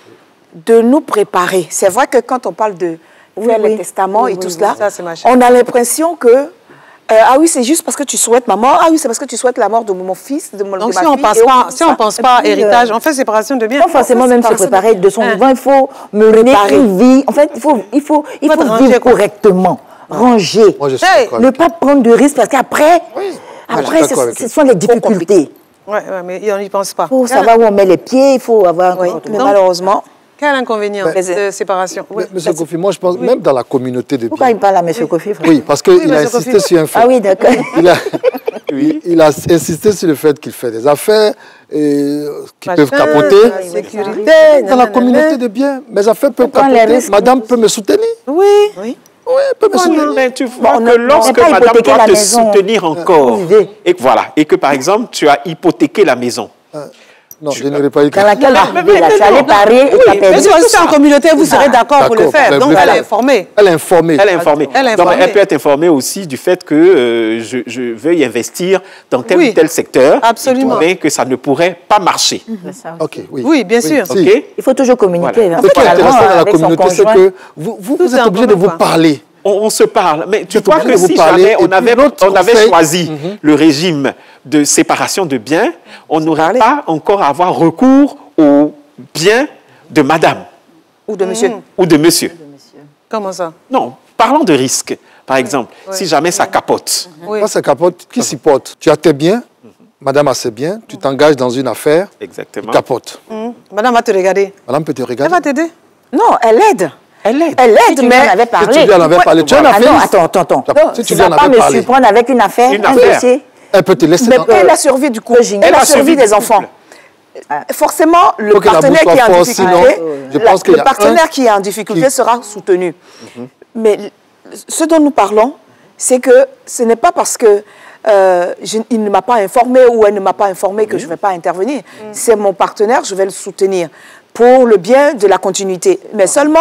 de nous préparer. C'est vrai que quand on parle de faire oui, les oui. testaments oui, et oui, tout oui, cela, ça, on a l'impression que Euh, ah oui, c'est juste parce que tu souhaites ma mort. Ah oui, c'est parce que tu souhaites la mort de mon fils, de mon Donc de ma si on fille. Passe pas, si on ne pense pas à héritage, on fait séparation de biens. Pas forcément même se préparer de son hein. vivant. Il faut mener une vie. En fait, il faut, il faut, il faut, faut vivre correctement, ranger. Moi, je suis hey. Ne pas prendre de risques parce qu'après, oui. après, ce, ce sont les difficultés. Oui, ouais, mais on n'y pense pas. Il faut savoir où on met les pieds. Il faut avoir. Oui, mais malheureusement. Quel inconvénient mais, de séparation oui. Monsieur Kofi, moi je pense oui. même dans la communauté de Pourquoi biens. il parle à Monsieur oui. Kofi frère? Oui, parce qu'il oui, a insisté Kofi. sur un fait. Ah oui, d'accord. Il a, oui. il a insisté sur le fait qu'il fait des affaires et, qui Machin, peuvent capoter. La sécurité, dans la communauté de biens, mes affaires peuvent capoter. Madame peut me soutenir. Oui. Oui. Oui, peut me soutenir. Mais tu vois bon, que lorsque madame doit te maison. soutenir encore, et voilà, et que par exemple tu as hypothéqué la maison. Non, je n'aurais pas écrit. Dans laquelle tu allais parier et tu as perdu. Mais si en communauté, vous serez d'accord pour le faire. Donc, elle est informée. Elle est informée. Elle est informée. Elle, est informée. Donc, elle peut être informée aussi du fait que euh, je, je veuille investir dans tel oui. ou tel secteur. Absolument. Mais que ça ne pourrait pas marcher. Mm-hmm. Ok, oui. Oui, bien sûr. Oui. Okay. Il faut toujours communiquer. Voilà. Ce qui est intéressant dans la communauté, c'est que vous, vous, vous êtes obligé de vous parler. On, on se parle, mais tu crois que si jamais on avait, on avait choisi mm-hmm. le régime de séparation de biens, on n'aurait pas encore à avoir recours aux biens de madame. Ou de monsieur. Mmh. Ou de monsieur. Comment ça? Non, parlons de risque. Par exemple, oui. si jamais ça capote. Oui. Quand ça capote, qui s'y porte? Tu as tes biens, mm-hmm. madame a ses biens, tu t'engages dans une affaire, exactement. Tu capotes. Mmh. Madame va te regarder. Madame peut te regarder. Elle va t'aider? Non, elle aide. Elle aide. Elle aide, si mais... Tu en avais parlé. Si tu lui en avais parlé. Tu en as fait. Non, attends, attends, attends. Non, si tu ne vas pas me parlé. surprendre avec une affaire, une un affaire. dossier. Elle peut te laisser mais dans... elle a survécu du coup. Elle, elle a survécu des enfants. Ah. Forcément, le partenaire qui est en difficulté, sinon, je la, pense le partenaire qui est en difficulté qui... sera soutenu. Mm-hmm. Mais ce dont nous parlons, c'est que ce n'est pas parce que euh, je, il ne m'a pas informé ou elle ne m'a pas informé que mm-hmm. je ne vais pas intervenir. Mm-hmm. C'est mon partenaire, je vais le soutenir pour le bien de la continuité. Mais seulement,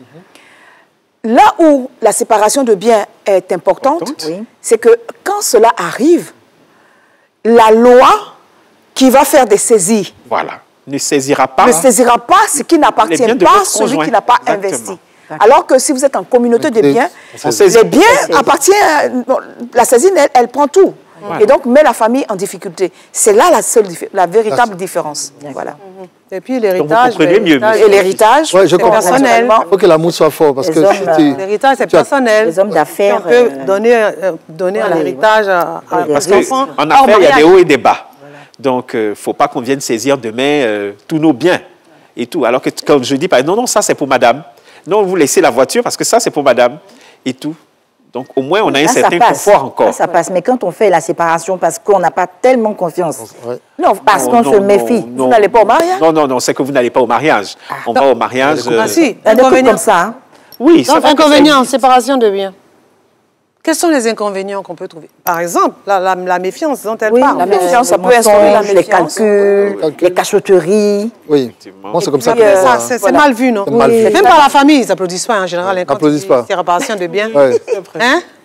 mm-hmm. là où la séparation de biens est importante, oui. c'est que quand cela arrive, la loi qui va faire des saisies voilà. ne saisira pas, ne saisira pas ce qui n'appartient pas à celui qui n'a pas Exactement. investi. Alors que si vous êtes en communauté de biens, les biens appartiennent, bon, la saisine, elle, elle prend tout. Voilà. Et donc, met la famille en difficulté. C'est là la seule, la véritable différence. Voilà. Et puis l'héritage. Et l'héritage, ouais, c'est personnel. Il faut que l'amour soit fort. L'héritage, c'est personnel. Les hommes d'affaires. On peut euh, donner, euh, donner voilà, un héritage à, à parce qu'en affaires, il y a des hauts et des bas. Donc, il euh, ne faut pas qu'on vienne saisir demain euh, tous nos biens et tout. Alors que quand je dis, non, non, ça c'est pour madame. Non, vous laissez la voiture parce que ça c'est pour madame et tout. Donc, au moins, on a un là, certain confort encore. Là, ça passe. Mais quand on fait la séparation parce qu'on n'a pas tellement confiance, ouais. non, parce qu'on se méfie, non, vous n'allez pas au mariage? Non, non, non, c'est que vous n'allez pas au mariage. Ah, on non. va au mariage. Ah, si, un inconvénient comme ça. Hein. Oui, donc, inconvénient, séparation de biens. Quels sont les inconvénients qu'on peut trouver? Par exemple, la, la, la méfiance dont elle oui, parle. La méfiance, ça peut instaurer la méfiance. Les calculs, oui. les cachotteries. Oui, moi c'est comme ça que euh, ça. C'est voilà. mal vu, non? Mal vu. Même par la famille, ils n'applaudissent pas en général. Ils n'applaudissent pas. Séparation de biens. Ouais. Hein?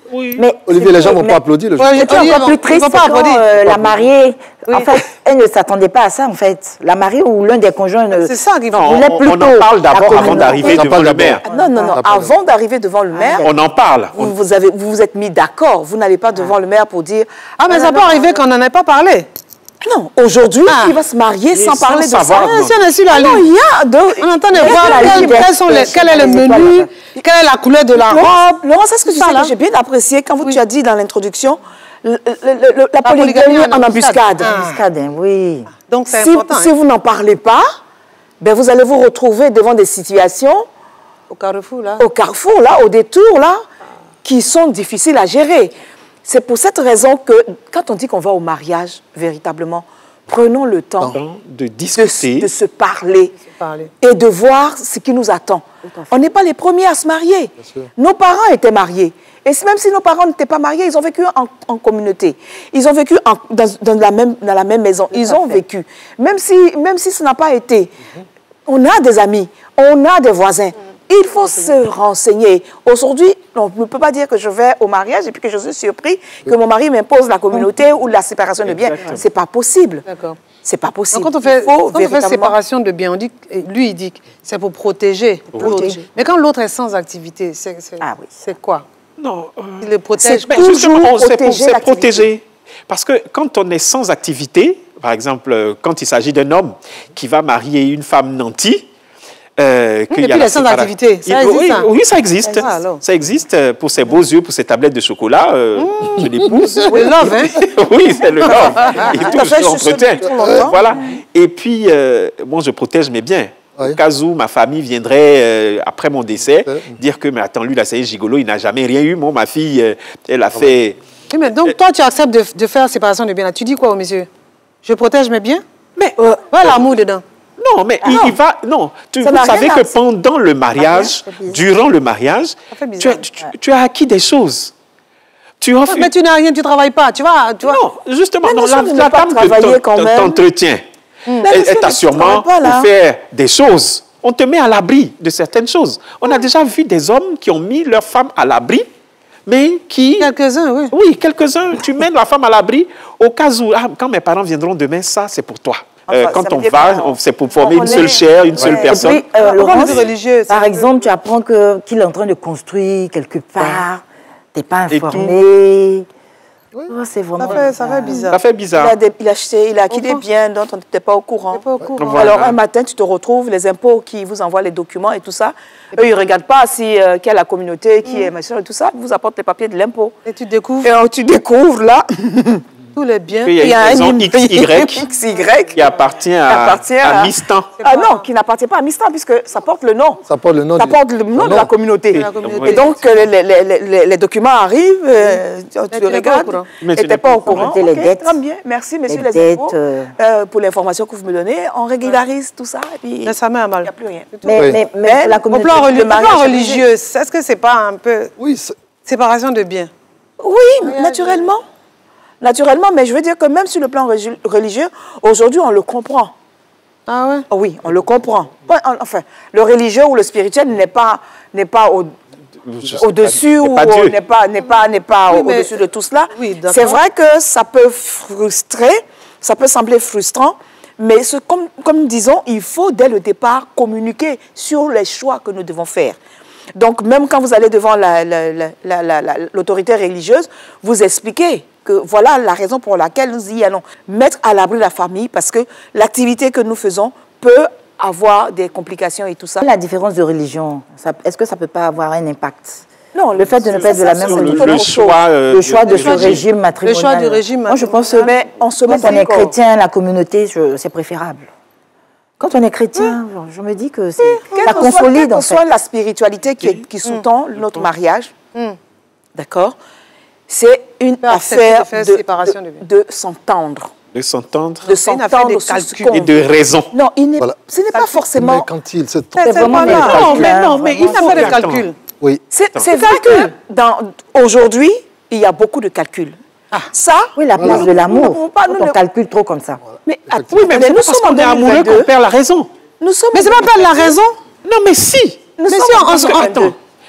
Oui. Mais Olivier, les gens ne vont pas applaudir le jour. C'est encore plus triste quand euh, la mariée, oui. en fait, elle ne s'attendait pas à ça, en fait. La mariée ou l'un des conjoints ne C'est ça qu'il faut. voulait on, plutôt... on en parle d'abord avant d'arriver devant le maire. Non, non, non. Avant d'arriver devant le maire... On en parle. Vous vous, avez, vous, vous êtes mis d'accord. Vous n'allez pas devant le maire pour dire... Ah, mais ça peut arriver qu'on n'en ait pas parlé. Non, aujourd'hui, Ah. il va se marier sans sans parler de savoir, ça. non. Si on est sur la Ah non, lune, il y a... De... on entend de Mais voir la quel, lune, quels sont les, quel est le les étoiles, menu, là. quelle est la couleur de la robe. Laurence, Laurence, est-ce que tu Ça, sais là. que j'ai bien apprécié quand vous, Oui. tu as dit dans l'introduction le- le- le- le- la polygamie polygamie en en embuscade. embuscade. Ah. Embuscade, hein, oui. Donc c'est Si, important. si hein. vous n'en parlez pas, ben vous allez vous retrouver devant des situations Au carrefour, là. au carrefour, là, au détour, là, qui sont difficiles à gérer. C'est pour cette raison que, quand on dit qu'on va au mariage, véritablement, prenons le temps Temps de de, discuter. de se parler parler. et de voir ce qui nous attend. On n'est pas les premiers à se marier. Nos parents étaient mariés. Et si- même si nos parents n'étaient pas mariés, ils ont vécu en, en communauté. Ils ont vécu en- dans, dans la même, dans la même maison. Ils ont vécu. Même si, même si ce n'a pas été, on a des amis, on a des voisins. Il faut se renseigner. Aujourd'hui, on ne peut pas dire que je vais au mariage et puis que je suis surpris que mon mari m'impose la communauté ou la séparation de biens. Exactement. C'est pas possible. D'accord. C'est pas possible. Donc, quand on fait, Il faut quand on fait véritablement- séparation de biens, on dit, que- lui, il dit que c'est pour protéger. protéger. Mais quand l'autre est sans activité, c'est c'est- Ah oui. c'est quoi? Non. euh, Il le protège. c'est Ben, toujours justement, on- c'est pour- protéger c'est l'activité. protéger. Parce que quand on est sans activité, par exemple, euh, quand il s'agit d'un homme qui va marier une femme nantie, euh, qu'il et y a puis la les sans sépara- activité, ça Il- existe, oui, hein? oui, ça existe. Ça existe, alors. Ça existe euh, pour ses beaux yeux, pour ses tablettes de chocolat. euh, Je l'épouse. Le love, hein? Oui, c'est le love. Et tout, à fait, je je l'entretiens. suis longtemps. Voilà. Et puis, euh, bon, je protège mes biens. Oui. Au cas où ma famille viendrait, euh, après mon décès, Ouais. dire que, mais attends, lui, là, c'est un gigolo, il n'a jamais rien eu. Moi, ma fille, euh, elle a fait... Oui, mais donc, toi, tu acceptes de, de faire séparation de biens. Là. Tu dis quoi au monsieur? Je protège mes biens? Mais, Euh, voilà l'amour dedans. non, mais il, il va... Non, tu, Ça vous n'a rien savez à- que pendant le mariage, durant le mariage, fait tu bizarre. as, tu, tu as acquis des choses. Tu offres... Mais tu n'as rien, tu ne travailles pas. Tu vois, tu vois. Non, justement, Mais non, monsieur la, ne la veut pas dame que travailler t'en- quand t'en- même. t'entretient, Mais elle, monsieur elle t'a ne sûrement travaille pas, là. pour faire des choses. On te met à l'abri de certaines choses. On a déjà vu des hommes qui ont mis leur femme à l'abri, mais qui... Quelques-uns, oui. Oui, quelques-uns. Tu mets la femme à l'abri au cas où, ah, quand mes parents viendront demain, ça, c'est pour toi. Euh, Enfin, quand ça veut on dire va, qu'on- on- c'est pour former on une seule est- chair, une seule Ouais. Et personne. puis, euh, Pourquoi Laurence, on dit religieux, c'est par un peu- exemple, tu apprends que- qu'il est en train de construire quelque part, tu n'es pas Et tout. informé. Oh, c'est vraiment... Ça fait, ça fait bizarre. Ça fait Il bizarre. a, des- il a acheté, il a acquis des Comprends. biens dont on n'était pas au courant. T'es pas au courant. Voilà. Alors, un matin, tu te retrouves, les impôts qui vous envoient les documents et tout ça, eux, ils ne regardent pas si, euh, qui est la communauté, qui est machin et tout ça, ils vous apportent les papiers de l'impôt. Et tu découvres Et alors, tu découvres, là, tous les biens. Puis il y a une maison X Y X Y qui appartient à, appartient à à- Mistan. Ah non, qui n'appartient pas à Mistan, puisque ça porte le nom. Ça porte le nom Ça du- porte le nom de nom. la communauté. De la communauté. Et donc, euh, les, les- les- les- les documents arrivent, euh, tu tu le n'es pas au regardes, courant. Mais et tu tu n'es n'es pas pas au au courant. courant. Les Ok, dettes. très bien, merci, messieurs Les les, impôts, dettes, euh. euh, pour l'information que vous me donnez. On régularise tout ça, et puis Mais ça met à il n'y a mal. plus rien. Mais, Oui. mais, mais Mais pour la au Au communauté... plan, reli- le au plan mariage religieux, est-ce que c'est pas un peu Oui, c'est- séparation de biens? Oui, naturellement. Naturellement, mais je veux dire que même sur le plan regi- religieux, aujourd'hui, on le comprend. Ah ouais? Oh oui, on le comprend. Ouais, en- Enfin, le religieux ou le spirituel n'est pas, n'est pas au, au-dessus ou pas Dieu. n'est pas, n'est pas, n'est pas Oui, au- mais- au-dessus de tout cela. Oui, d'accord. C'est vrai que ça peut frustrer, ça peut sembler frustrant, mais ce, comme, comme disons, il faut dès le départ communiquer sur les choix que nous devons faire. Donc, même quand vous allez devant la- la- la- la- la- la- l'autorité religieuse, vous expliquez que voilà la raison pour laquelle nous y allons. Mettre à l'abri la famille, parce que l'activité que nous faisons peut avoir des complications et tout ça. La différence de religion, ça- est-ce que ça ne peut pas avoir un impact? Non, Le fait de ne pas être de la même Sur le, religion. le choix, euh, Le choix de du ce régime. régime matrimonial. choix du régime Moi, je pense que Mais on se met quand on est d'accord. chrétien, la communauté, je- c'est préférable. Quand on est chrétien, je me dis que c'est Quelle ça que soit, consolide, quelle en que fait. soit la spiritualité qui, qui sous-tend notre mariage, d'accord, c'est une Peut accepter affaire de faire de, séparation de- de biens. de s'entendre. De s'entendre De C'est une affaire s'entendre de sur ce calcul. qu'on et de veut. raison. Non, il n'est- Voilà. ce n'est pas mais forcément... quand il se C'est trompe, c'est vraiment pas des là. Non, calculs, mais hein, non, mais il vraiment. a fait des Attends. calculs. oui, C'est c'est vrai que dans- aujourd'hui, il y a beaucoup de calculs. Ça, Oui, la place nous- de nous- l'amour. nous- pas- nous Quand on ne- calcule trop comme ça. Mais, att- Oui, mais, mais c'est nous pas parce sommes en qu'on est amoureux qu'on deux mille vingt-deux. perd la raison. Nous sommes Mais c'est en pas perdre la raison. Non, mais si. Nous Mais sommes si en on- on- deux mille vingt-deux. Attends.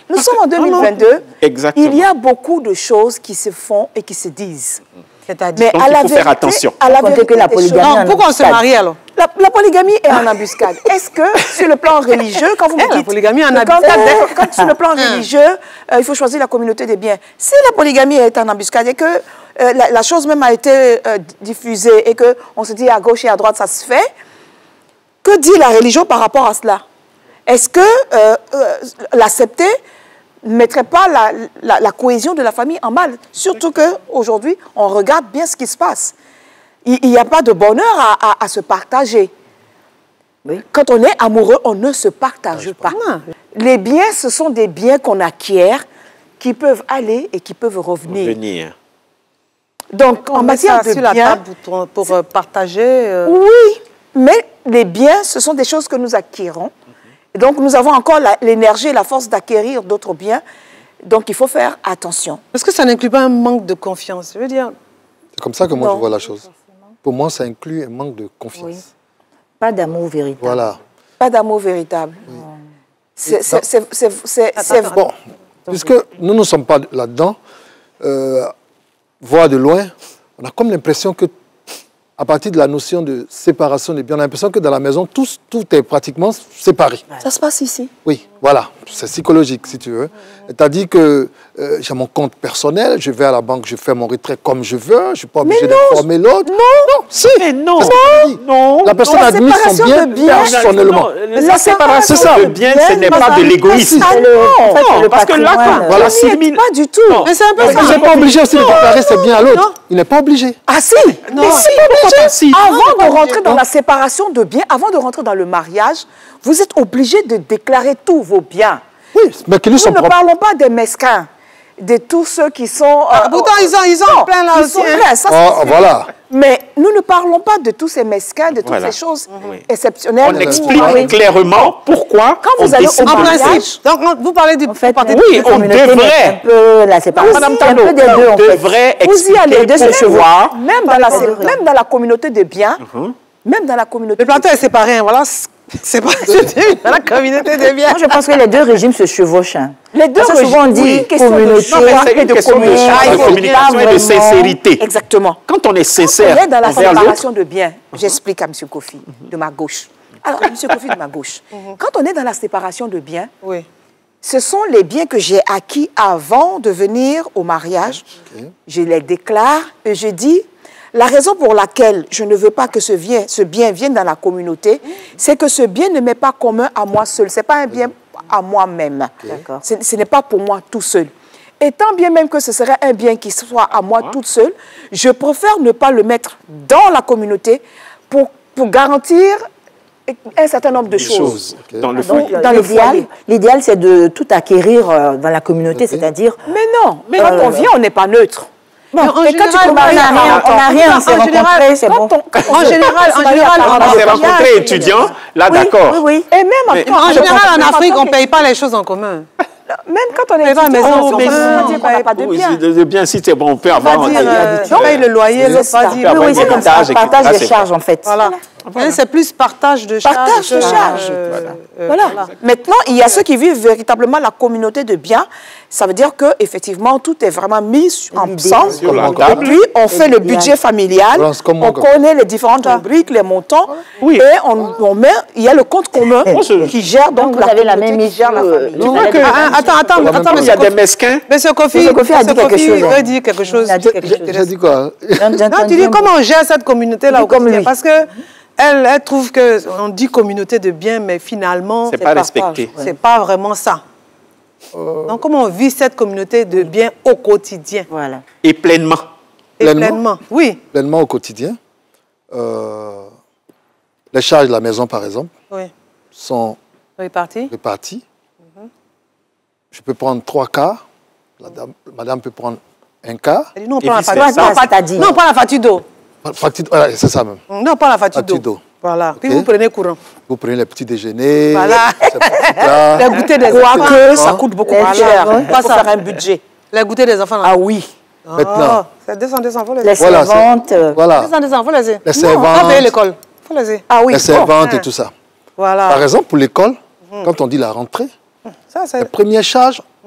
Nous sommes en deux mille vingt-deux. Exactement. Il y a beaucoup de choses qui se font et qui se disent. C'est-à-dire, donc il faut faire attention. À la vérité, que la polygamie non, pourquoi on se marie alors? La, la polygamie est en embuscade. Est-ce que, sur le plan religieux, quand vous me Eh, la dites... polygamie en que quand, embuscade. euh, quand sur le plan religieux, euh, il faut choisir la communauté des biens. Si la polygamie est en embuscade et que euh, la, la chose même a été euh, diffusée et qu'on se dit à gauche et à droite, ça se fait, que dit la religion par rapport à cela? Est-ce que euh, euh, l'accepter ne mettrait pas la, la, la cohésion de la famille en mal? Surtout qu'aujourd'hui, on regarde bien ce qui se passe. Il n'y a pas de bonheur à, à, à se partager. Oui. Quand on est amoureux, on ne se partage pas. pas. Les biens, ce sont des biens qu'on acquiert, qui peuvent aller et qui peuvent revenir. Venir. Donc, on en met matière ça de sur la biens... table pour, pour euh, partager... Euh... Oui, mais les biens, ce sont des choses que nous acquérons. Et donc, nous avons encore l'énergie et la force d'acquérir d'autres biens. Donc, il faut faire attention. Est-ce que ça n'inclut pas un manque de confiance? Je veux dire... C'est comme ça que moi, non. je vois la chose. Pour moi, ça inclut un manque de confiance. Oui. Pas d'amour véritable. Voilà. Pas d'amour véritable. Oui. C'est bon. Puisque nous ne sommes pas là-dedans, euh, voir de loin, on a comme l'impression que, à partir de la notion de séparation des biens, on a l'impression que dans la maison, tout, tout est pratiquement séparé. Ça se passe ici. Oui, voilà. C'est psychologique, si tu veux. C'est-à-dire que euh, j'ai mon compte personnel, je vais à la banque, je fais mon retrait comme je veux, je ne suis pas obligé d'informer l'autre. Non, non, si. Mais non, non, non. La personne non, admet son bien personnellement. La séparation de biens, ce n'est pas de l'égoïsme. Ah non, non, non, parce que là, quand voilà, si pas du tout. Mais c'est un peu ça. Il n'est pas obligé aussi de déclarer ses biens à l'autre. Il n'est pas obligé. Ah si, non, mais si, si. Avant de rentrer dans la séparation de biens, avant de rentrer dans le mariage, vous êtes obligé de déclarer tous vos biens. Oui, mais que nous Nous sommes ne propres. parlons pas des mesquins, de tous ceux qui sont... Ah, euh, pourtant, ils ont, ils ont non, plein là ils aussi. sont hein. pleins, ça, Oh, c'est- voilà. Mais nous ne parlons pas de tous ces mesquins, de toutes Voilà. ces choses Oui. exceptionnelles. On où- explique Oui. clairement pourquoi Quand vous on allez au décide En de- mariage, principe. Donc, on- vous parlez du... En fait, vous partez la- du- Oui, la on communauté devrait. met un peu la séparation. Madame C'est un Tano, peu des deux, en on fait. devrait vous y allez expliquer de ce pourquoi. même dans, la, D'accord. même dans la communauté de biens, même dans la communauté Le plantain est séparé, hein, voilà. C'est pas dans la communauté des biens. Moi, je pense que les deux régimes se chevauchent. hein. Les deux Parce que souvent, on régimes, dit oui, question de communauté. Non, mais c'est et une de question de, communication. de Ah, il faut communication pas et de vraiment- sincérité. Exactement. Quand on est On sincère est dans la envers l'autre, séparation de biens. J'explique à M. Kofi, de ma gauche. Alors, M. Kofi, de ma gauche. Quand on est dans la séparation de biens, Oui. ce sont les biens que j'ai acquis avant de venir au mariage. Okay. Je les déclare et je dis, la raison pour laquelle je ne veux pas que ce bien, ce bien vienne dans la communauté, c'est que ce bien ne m'est pas commun à moi seul. Ce n'est pas un bien à moi-même. D'accord. Ce, ce n'est pas pour moi tout seul. Et tant bien même que ce serait un bien qui soit à moi toute seule, je préfère ne pas le mettre dans la communauté pour, pour garantir un certain nombre de des choses. choses Ok. dans le Donc, foyer. dans le L'idéal, foyer. l'idéal, c'est de tout acquérir euh, dans la communauté, Ok. c'est-à-dire... Mais non, mais quand on vient, on n'est pas neutre. Bon, en et quand tu général, te maries, on a on n'a rien, on n'a rien, on s'est en général, rencontrés, c'est bon. Quand on- quand En on- général, quand en on se marie général, à on part- On s'est mariage, rencontrés étudiants, là Oui, d'accord. oui, oui. Et même en, Mais- tant- En général, en même Afrique, tant on que- ne paye pas les choses en commun. Même quand on est paye pas la étudiant, maison, on on ne paye peut pas- pas dire qu'on n'a pas de Oui, bien. si, de- de bien, si c'est bon, on peut On avoir... va dire, euh, un- tu payes le loyer, Oui, l'autre c'est va ça. dire... Oui, Oui, oui, c'est comme ça, héritage et partage cetera, des c'est charges, en fait. Voilà. Hein, c'est plus partage de charges. Partage de que, charges. euh, euh, Voilà. Maintenant, il y a ceux qui vivent véritablement la communauté de biens. Ça veut dire que effectivement tout est vraiment mis sur- en L'idée. sang. Sur la Et table. puis, on fait le budget familial. Voilà, c'est comme On moi, comme- connaît les différentes rubriques, les montants. Oui. Et on, on met, il y a le compte commun je- qui gère donc, Donc, vous la avez la communauté même qui gère la issue, euh, famille. tu Tu vois parlais que... de- ah, Attends, attends, même attends, pas. Il y monsieur a des Kofi. mesquins. Monsieur Kofi, Monsieur Kofi a dit Monsieur quelque Kofi chose, hein. veut dire quelque chose. Il a dit quelque J'ai chose. j'ai dit quoi? Non, tu dis comment on gère cette communauté-là Il au dit comme quotidien. lui. Parce que elle, elle trouve qu'on dit communauté de biens, mais finalement, C'est pas respecté. c'est pas vraiment ça. Donc, comment on vit cette communauté de biens au quotidien Voilà. Et pleinement. et Pleinement. pleinement? Oui, Pleinement au quotidien. Euh, les charges de la maison, par exemple, oui. sont Réparti. réparties. Je peux prendre trois quarts. La dame- madame peut prendre un quart. Elle dit, non, on Et prend la vice-versa. facture. Non, pas- C'est-à-dire non, on prend la facture d'eau. Facture- voilà, c'est ça même. Non, on prend la facture Facture d'eau. d'eau. Voilà. Puis Ok. vous prenez courant. Vous prenez les petits déjeuners. Voilà. ces petits plats. Les goûters des enfants. Quoique ça coûte beaucoup Les plus cher. servantes. Il faut faire un budget. Les goûters des enfants. là. Ah oui. Maintenant. Oh, c'est deux cents, deux cents, faut les Les Voilà, c'est- servantes... euh, Voilà. deux cents, deux cents, faut les Les Non, servantes. on paye l'école. Faut les Ah oui. Les servantes bon. et tout ça. Voilà. Par exemple, pour l'école, quand on dit la rentrée, Ça, les c'est... premières charges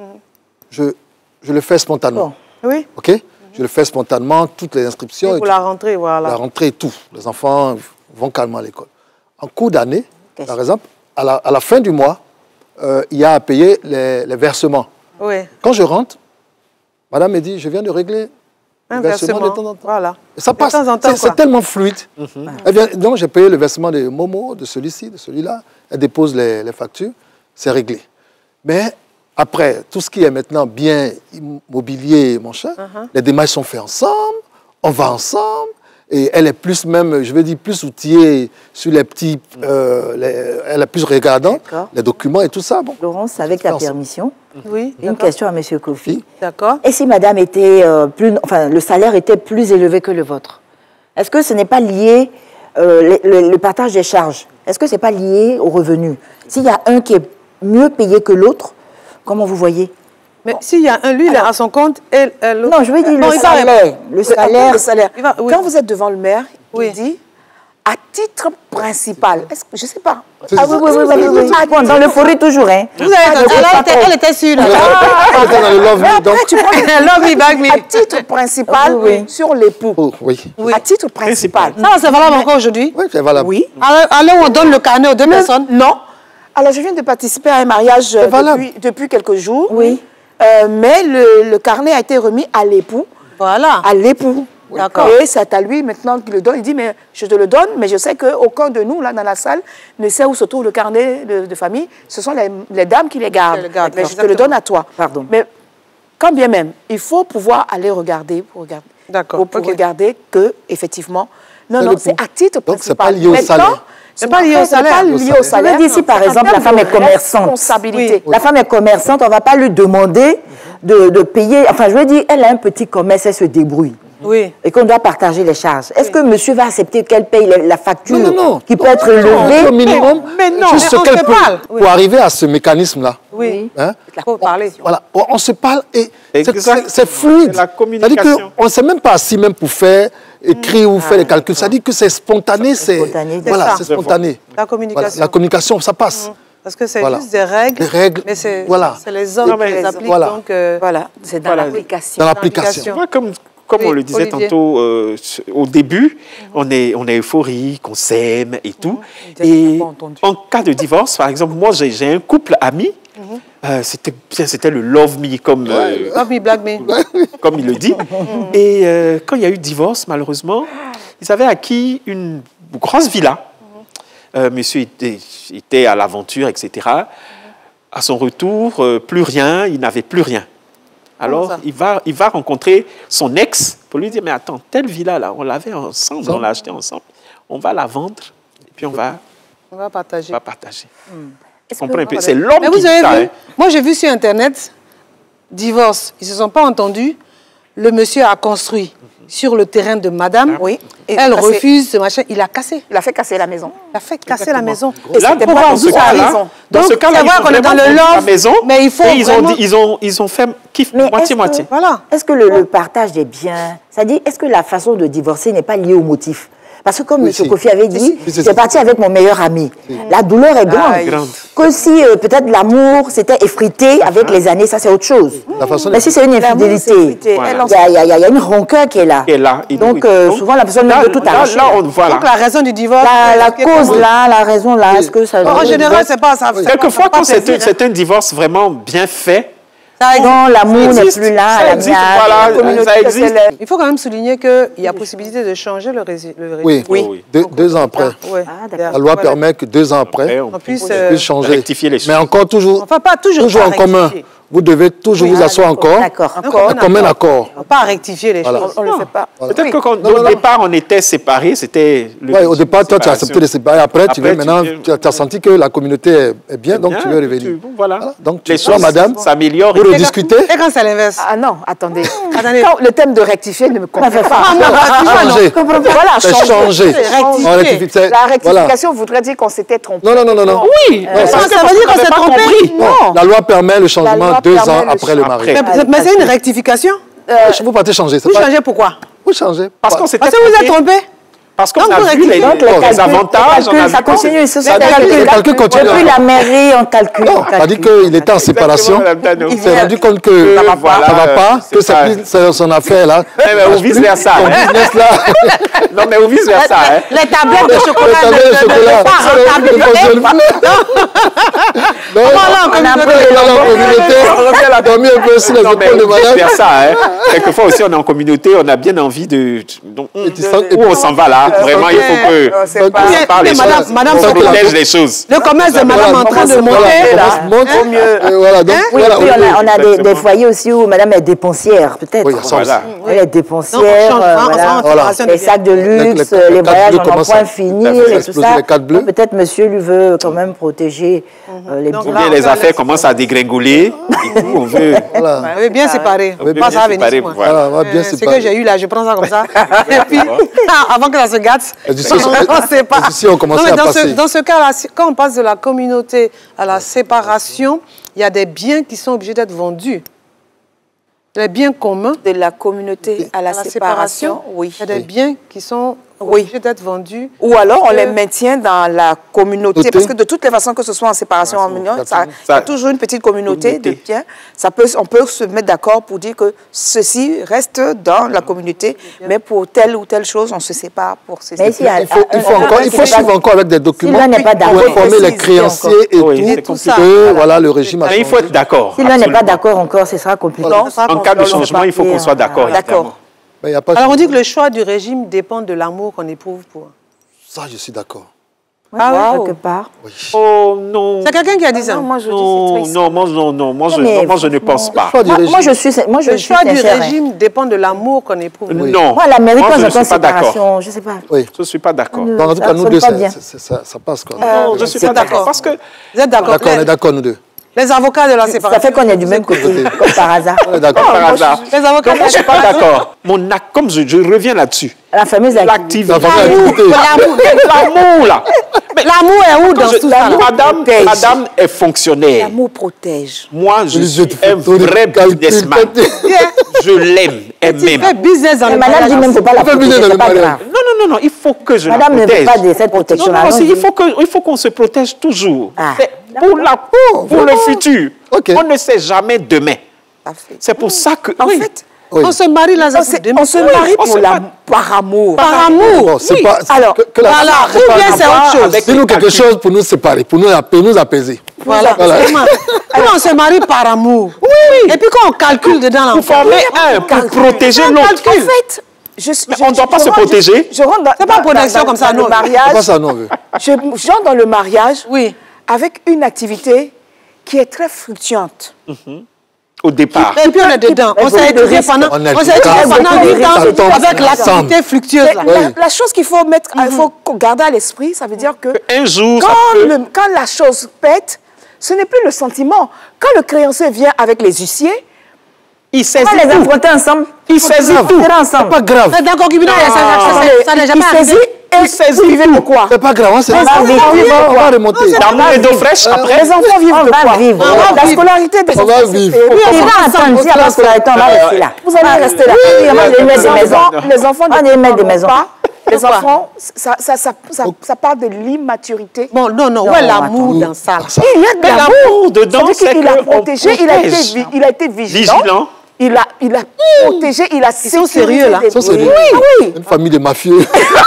je, je le fais spontanément. Bon. Oui. OK? Mm-hmm. Je le fais spontanément, toutes les inscriptions. Et pour et la rentrée, voilà. La rentrée et tout. Les enfants vont calmement à l'école. En cours d'année, par exemple, à la, à la fin du mois, euh, il y a à payer les, les versements. Oui. Quand je rentre, madame me dit, je viens de régler un versement, versement de temps en temps. Voilà. Et ça passe, c'est tellement fluide. Mm-hmm. Elle vient, donc j'ai payé le versement de Momo, de celui-ci, de celui-là. Elle dépose les, les factures, c'est réglé. Mais après, tout ce qui est maintenant bien immobilier, mon cher, uh-huh. les démarches sont faites ensemble, on va ensemble. Et elle est plus même, je veux dire, plus outillée sur les petits... Euh, les, elle est plus regardante, les documents et tout ça. Bon. Laurence, avec la permission, oui, une question à M. Kofi. D'accord. Et si madame était euh, plus... Enfin, le salaire était plus élevé que le vôtre, est-ce que ce n'est pas lié, euh, le, le, le partage des charges, est-ce que ce n'est pas lié au revenu? S'il y a un qui est mieux payé que l'autre, comment vous voyez? Mais bon. S'il y a un, lui, il est à son compte, elle... elle non, je veux dire bon, le, salaire, le salaire. Le salaire. Va, oui. Quand vous êtes devant le maire, oui. il dit, à titre principal, est-ce que, je ne sais pas. Ah oui, oui, oui, oui, oui, oui. Ah, dans l'euphorie toujours, hein. Vous avez elle, était, elle était sûre. Elle était dans le love me, donc. Tu prends love me, bag me. À titre principal, oui, oui. sur l'époux. Oh, oui. oui. À titre principal. Ça, c'est valable encore aujourd'hui? Oui, c'est valable. Oui. Alors, on donne le carnet aux deux personnes? Non. Alors, je viens de participer à un mariage depuis, depuis quelques jours. Oui. Euh, mais le, le carnet a été remis à l'époux. Voilà. À l'époux. D'accord. Et c'est à lui maintenant qu'il le donne. Il dit, mais je te le donne, mais je sais qu'aucun de nous, là, dans la salle, ne sait où se trouve le carnet de, de famille. Ce sont les, les dames qui les gardent. Les gardent mais je te le donne à toi. Pardon. Mais quand bien même, il faut pouvoir aller regarder pour regarder. D'accord. Pour, pour okay. regarder que, effectivement, non, non, c'est à titre principal. Donc, c'est pas lié au salaire. C'est pas lié au salaire. Pas lié au salaire. Je veux dire, si par exemple la femme est commerçante, oui. la femme est commerçante, on ne va pas lui demander de, de payer. Enfin, je veux dire, elle a un petit commerce, elle se débrouille. Oui. Et qu'on doit partager les charges. Est-ce oui. que monsieur va accepter qu'elle paye la facture non, non, non. qui peut être levée au minimum, mais non, juste mais ce qu'elle peut oui. pour arriver à ce mécanisme-là. Oui. Hein? Il faut parler. Voilà, on, on se parle et c'est fluide. La communication. C'est-à-dire qu'on ne s'est même pas assis même pour faire écrire mmh. ou ah, faire les calculs. Ça dit que c'est spontané, c'est voilà, c'est spontané. La communication. Voilà, la communication, ça passe. Mmh. Parce que c'est voilà. juste des règles, des règles mais c'est voilà. les hommes qui les appliquent. Voilà. Donc, euh, voilà. C'est dans voilà. l'application. Dans l'application. Comme, comme oui, on le disait Olivier. tantôt, euh, au début, mmh. on, est, on est euphorique, on s'aime et tout. Mmh. Et en cas de divorce, par exemple, moi, j'ai un couple ami, mmh. euh, c'était le love me, comme, euh, love me, black me. comme il le dit. Et euh, quand il y a eu divorce, malheureusement, ils avaient acquis une grosse villa. Euh, monsieur était, était à l'aventure, et cetera. À son retour, euh, plus rien, il n'avait plus rien. Alors, il va, il va rencontrer son ex pour lui dire, mais attends, telle villa-là, on l'avait ensemble, on l'a acheté ensemble, on va la vendre et puis on va, on va partager. On va partager. Hmm. Comprends un peu, c'est l'homme qui vous avez dit ça. Vu, hein. Moi, j'ai vu sur Internet, divorce, ils ne se sont pas entendus, le monsieur a construit sur le terrain de madame, oui. Et elle cassé. refuse ce machin, il a cassé. Il a fait casser la maison. Il a fait casser Exactement. la maison. Et là, pour voir d'où ça arrive. Donc, c'est vrai qu'on est dans le love, maison, mais il faut et ils, vraiment... ont, ils, ont, ils ont fait moitié-moitié. Voilà. Est-ce que le, le partage des biens, c'est-à-dire, est-ce que la façon de divorcer n'est pas liée au motif? Parce que comme oui, M. Kofi avait dit, j'ai parti avec mon meilleur ami. Oui. La douleur est grande. Ah, grande. Que si euh, peut-être l'amour s'était effrité avec ah. les années, ça c'est autre chose. La façon Mais si c'est une infidélité, il voilà. y, y, y a une rancœur qui est là. Qui est là. Donc euh, souvent la personne veut tout arracher. Là, on, voilà. Donc la raison du divorce... La, la cause là, la raison là, est-ce que ça... En général, c'est pas ça. Quelquefois, quand c'est un divorce vraiment bien fait, non, l'amour n'est plus là, ça existe, voilà, ça existe. Il faut quand même souligner qu'il y a possibilité de changer le régime. Oui, oui. oui. Deux, deux ans après. Ah, ouais. ah, la loi voilà. permet que deux ans après, on, on puisse, euh, puisse changer. Rectifier les choses. Mais encore toujours, enfin, pas toujours, toujours en commun. Vous devez toujours oui, vous asseoir encore, en commun accord. On ne peut pas rectifier les voilà. choses. On ne le fait pas. Voilà. Peut-être oui. qu'au départ, on était séparés, c'était... Oui, au départ, toi, tu as accepté de séparer. Après, Après tu veux, maintenant, tu as senti que la communauté est bien, donc tu veux revenir. Voilà. Donc, tu sois, madame, s'améliorent. Pour rediscuter. Et quand c'est l'inverse? Ah non, attendez. Le thème de rectifier ne me convient pas. Changer. Voilà, changer. La rectification voudrait dire qu'on s'était trompé. Non, non, non, non. Oui, ça veut dire qu'on s'est trompé. Non. La loi permet le changement deux ans après le mariage. Mais c'est une rectification. Vous partez changer. Vous changez pourquoi? Vous changez. Parce qu'on s'était trompé. Parce que vous êtes trompé. Parce qu'on a vu les, donc, les, les, les avantages. Calculs, on a ça vu continue. Ça les calculs continuent. Depuis la mairie, on calcule. Non, on a dit qu'il était en séparation. Il s'est rendu compte que ça ne va pas, que c'est son affaire là. Mais ou vice versa. Non, mais ou vice versa. Les tablettes de chocolat. Les tablettes de chocolat. Non, on a pris la communauté. On a dormi un peu sur les épaules de madame. C'est ça. Quelquefois aussi, on est en communauté, on a bien envie de. Où on s'en va là? Vraiment, il faut que. On parle les choses. Madame, on protège les choses. Le commerce de madame est en train de monter là. Monte mieux. Voilà, donc. Oui, on a des foyers aussi où madame est dépensière, peut-être. Oui, ça aussi. Elle est dépensière. Les sacs de luxe, les voyages en point finir et tout ça. Peut-être monsieur lui veut quand même protéger les biens. Les affaires commencent à dégringoler. Et tout, on veut. Oui, bien séparé. Pas ça venir. Ce que j'ai eu là, je prends ça comme ça. Et puis, avant que ça se gâte, on ne sait pas. Dans ce cas-là, quand on passe de la communauté à la séparation, il y a des biens qui sont obligés d'être vendus. Les biens communs. De la communauté à la, à la séparation, séparation, oui. Il y a des biens qui sont oui. obligés d'être vendus. Ou alors on les maintient dans la communauté. Noté. Parce que de toutes les façons, que ce soit en séparation, en union, ça, ça, il y a toujours une petite communauté, communauté. de biens. Ça peut, on peut se mettre d'accord pour dire que ceci reste dans la communauté, mais pour telle ou telle chose, on se sépare pour ceci. Mais il, a, il faut, il faut, encore, il faut suivre encore avec des documents si pas pour informer les créanciers et oui, tout, tout ça. Que voilà, le régime a changé. Il faut être d'accord. Si l'un n'est pas d'accord encore, ce sera compliqué. En cas de changement, il faut qu'on soit d'accord. D'accord. Ben, alors on dit que le choix du régime dépend de l'amour qu'on éprouve pour. Ça, je suis d'accord. Ah oui, quelque part. Oui. Oh non. C'est quelqu'un qui a dit ça. Non, moi je non, dis non, moi, non, non, moi, je, non, moi je ne pense pas. Moi, moi je suis, moi je le suis choix sincère, du régime dépend de l'amour qu'on éprouve. Oui. Non. Moi, l'Amérique, quand j'entends séparation, je ne sais pas. Oui. Je ne suis pas d'accord. En tout cas, nous deux, ça, ça, ça passe quoi. Euh, non, je ne suis pas d'accord. Parce que vous êtes d'accord. On est d'accord, nous deux. Les avocats de la séparation. Ça fait qu'on est du même côté, comme par hasard. On est d'accord. Par hasard. Les avocats. Moi, je ne suis pas d'accord. Mon acte, comme je, je reviens là-dessus. La fameuse activité. L'amour, là. L'amour est où dans tout ça? Madame, madame est fonctionnaire. L'amour protège. Moi, je suis un vrai businessman. Je l'aime, elle m'aime. Tu fais business dans le mariage. Madame dit même, il ne faut pas la protéger, c'est pas grave. Non, non, non, non, il faut que je Madame la protège. Madame ne veut pas de cette protection. Non, non, il faut que, il faut qu'on se protège toujours. Ah. Pour la peau, pour le futur. Okay. On ne sait jamais demain. C'est pour ça que... En oui. fait, oui. on se marie là, on, on se marie pour la, par amour. Par amour. Bon, oui. pas, alors, que, que la, voilà, ou bien c'est autre chose. C'est-nous quelque chose pour nous séparer, pour nous, pour nous apaiser. Voilà. voilà. Alors, on se marie par amour. Oui. Et puis quand on calcule dedans l'enfant. Pour former un, pour protéger l'autre. En fait, je, je, on ne doit pas se protéger. Je rentre dans, c'est pas protection comme ça, non. Le mariage. Pas ça, non. Je rentre dans le mariage. Oui. Avec une activité qui est très fluctuante. Mm-hmm. Au départ. Et puis on est dedans. On s'est étudié pendant, on s'est étudié pendant huit ans avec l'activité fluctueuse. Là. La, la chose qu'il faut mettre, il mm-hmm. faut garder à l'esprit, ça veut dire que un jour, quand, peut... le, quand la chose pète, ce n'est plus le sentiment. Quand le créancier vient avec les huissiers, il saisit tout. Les affronter ensemble. Il saisit tout. C'est pas grave. C'est d'accord, ça n'est jamais arrivé. Et vous vivez de quoi? C'est pas grave, c'est on va remonter. L'amour et d'eau fraîche après. Les enfants vivent de quoi? Vivre. La scolarité des enfants. On va vivre. Oui, on va attendre. Si à la scolarité, on va rester là. Vous allez rester là. Les enfants, on va mettre des maisons. Les enfants, ça, ça, ça, ça, ça parle de l'immaturité. Bon, non, non, où est l'amour dans ça? Il y a de l'amour dedans, c'est qu'il a protégé, il a été, il a été vigilant. Vigilant. Il a, il a protégé, il a Ils sont sérieux, là. Ils sont sérieux. Oui, oui. Une famille de mafieux.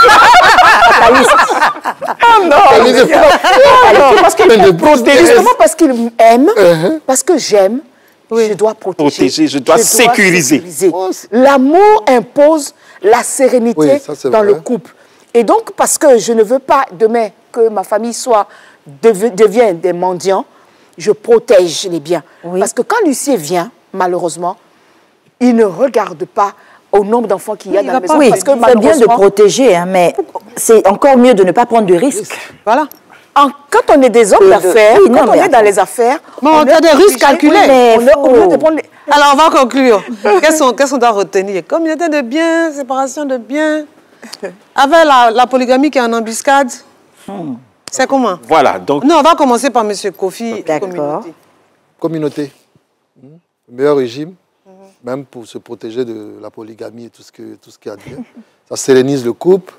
Oh non. Parce qu'il me protège. Justement parce qu'il aime, parce que j'aime, je dois protéger. Protéger, je dois sécuriser. L'amour impose la sérénité oui, ça, dans vrai. le couple. Et donc, parce que je ne veux pas demain que ma famille soit, devienne des mendiants, je protège les biens. Oui. Parce que quand l'huissier vient, malheureusement, il ne regarde pas au nombre d'enfants qu'il y a oui, dans la maison. Oui, parce que c'est bien de protéger, hein, mais c'est encore mieux de ne pas prendre de risques. Voilà. En, quand on est des hommes d'affaires, oui, quand on est attends. dans les affaires... Bon, on a des risques calculés. Oui, mais on faut... de prendre les... Alors, on va conclure. Qu'est-ce qu'on doit retenir? Communauté de biens, séparation de biens. Avec la, la polygamie qui est en embuscade, hmm. c'est comment? Voilà, donc... Non, on va commencer par M. Kofi. D'accord. Communauté. Mmh. Le meilleur régime. Même pour se protéger de la polygamie et tout ce, que, tout ce qu'il y a de bien. Ça sérénise le couple,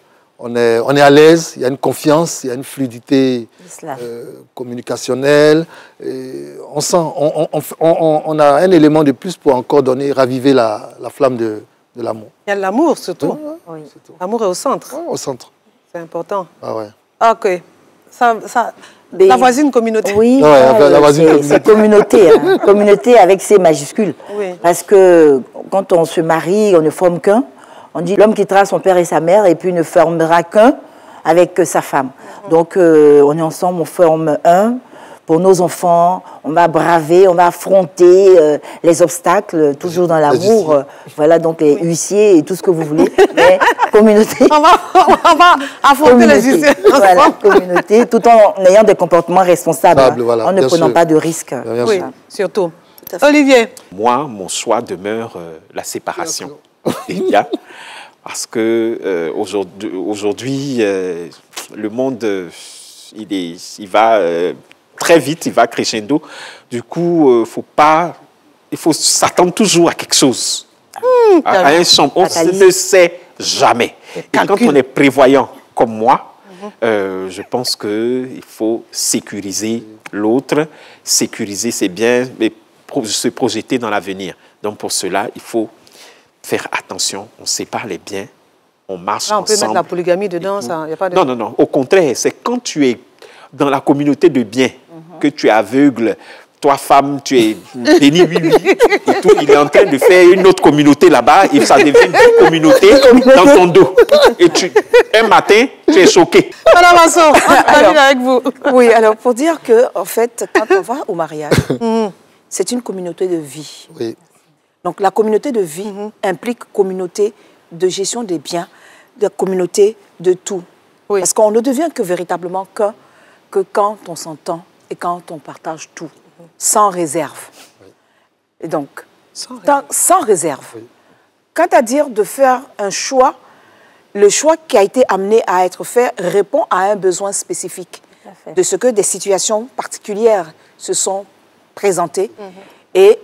on est, on est à l'aise, il y a une confiance, il y a une fluidité euh, communicationnelle. Et on, sent, on, on, on, on a un élément de plus pour encore donner, raviver la, la flamme de, de l'amour. Il y a l'amour surtout. Oui, oui. L'amour est au centre. Oui, au centre. C'est important. Ah ouais. Ok. Ça, ça, Mais, la voisine communauté. Oui, ouais, ouais, la voisine communauté. C'est communauté. Hein. Communauté avec ses majuscules. Oui. Parce que quand on se marie, on ne forme qu'un. On dit l'homme quittera son père et sa mère et puis ne formera qu'un avec sa femme. Mm-hmm. Donc, euh, on est ensemble, on forme un. Pour nos enfants, on va braver, on va affronter euh, les obstacles, toujours dans l'amour. Euh, voilà, donc les oui. huissiers et tout ce que vous voulez. Mais communauté. On va, on va affronter les huissiers. Voilà, communauté, tout en ayant des comportements responsables, hein, voilà, en ne prenant sûr. pas de risques. Bien oui, sûr. surtout. Olivier. Moi, mon choix demeure euh, la séparation. Il y a, parce que euh, aujourd'hui, aujourd'hui euh, le monde, euh, il, est, il va... Euh, très vite, il va crescendo. Du coup, euh, faut pas, il faut s'attendre toujours à quelque chose. Mmh, à, à un champ. On ne sait jamais. Et quand on est prévoyant comme moi, mmh. euh, je pense qu'il faut sécuriser l'autre, sécuriser ses biens et pro se projeter dans l'avenir. Donc pour cela, il faut faire attention. On sépare les biens, on marche Là, on ensemble. peut mettre la polygamie dedans, ça, y a pas de... Non, non, non. Au contraire, c'est quand tu es dans la communauté de biens, mm-hmm. que tu es aveugle, toi femme, tu es béni, oui, oui, et tout, il est en train de faire une autre communauté là-bas, et ça devient une communauté dans ton dos. Et tu, un matin, tu es choqué. Madame Masson, on avec vous. Oui, alors pour dire que, en fait, quand on va au mariage, mm-hmm. c'est une communauté de vie. Oui. Donc la communauté de vie mm-hmm. implique communauté de gestion des biens, de communauté de tout. Oui. Parce qu'on ne devient que véritablement qu'un que quand on s'entend et quand on partage tout, sans réserve. Oui. Et donc, sans, dans, sans réserve. Oui. Quant à dire de faire un choix, le choix qui a été amené à être fait répond à un besoin spécifique de ce que des situations particulières se sont présentées. Mm-hmm. Et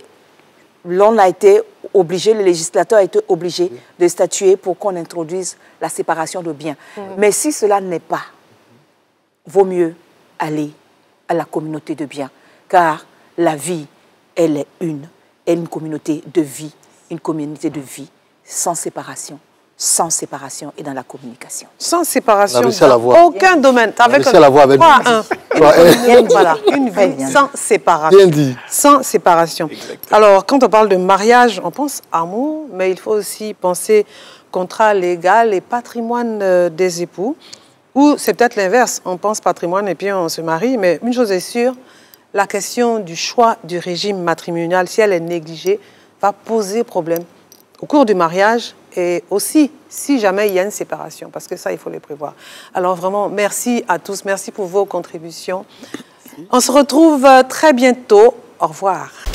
l'on a été obligé, le législateur a été obligé oui. de statuer pour qu'on introduise la séparation de biens. Mm-hmm. Mais si cela n'est pas, vaut mieux aller à la communauté de biens, car la vie, elle est une, elle est une communauté de vie, une communauté de vie sans séparation, sans séparation et dans la communication. Sans séparation, dans aucun domaine. Avec un, la voix avec trois, un. Une, voilà, une vie sans séparation. Bien dit. Sans séparation. Exactement. Alors, quand on parle de mariage, on pense amour, mais il faut aussi penser contrat légal et patrimoine des époux. Ou c'est peut-être l'inverse, on pense patrimoine et puis on se marie, mais une chose est sûre, la question du choix du régime matrimonial, si elle est négligée, va poser problème au cours du mariage et aussi si jamais il y a une séparation, parce que ça, il faut le prévoir. Alors vraiment, merci à tous, merci pour vos contributions. On se retrouve très bientôt. Au revoir.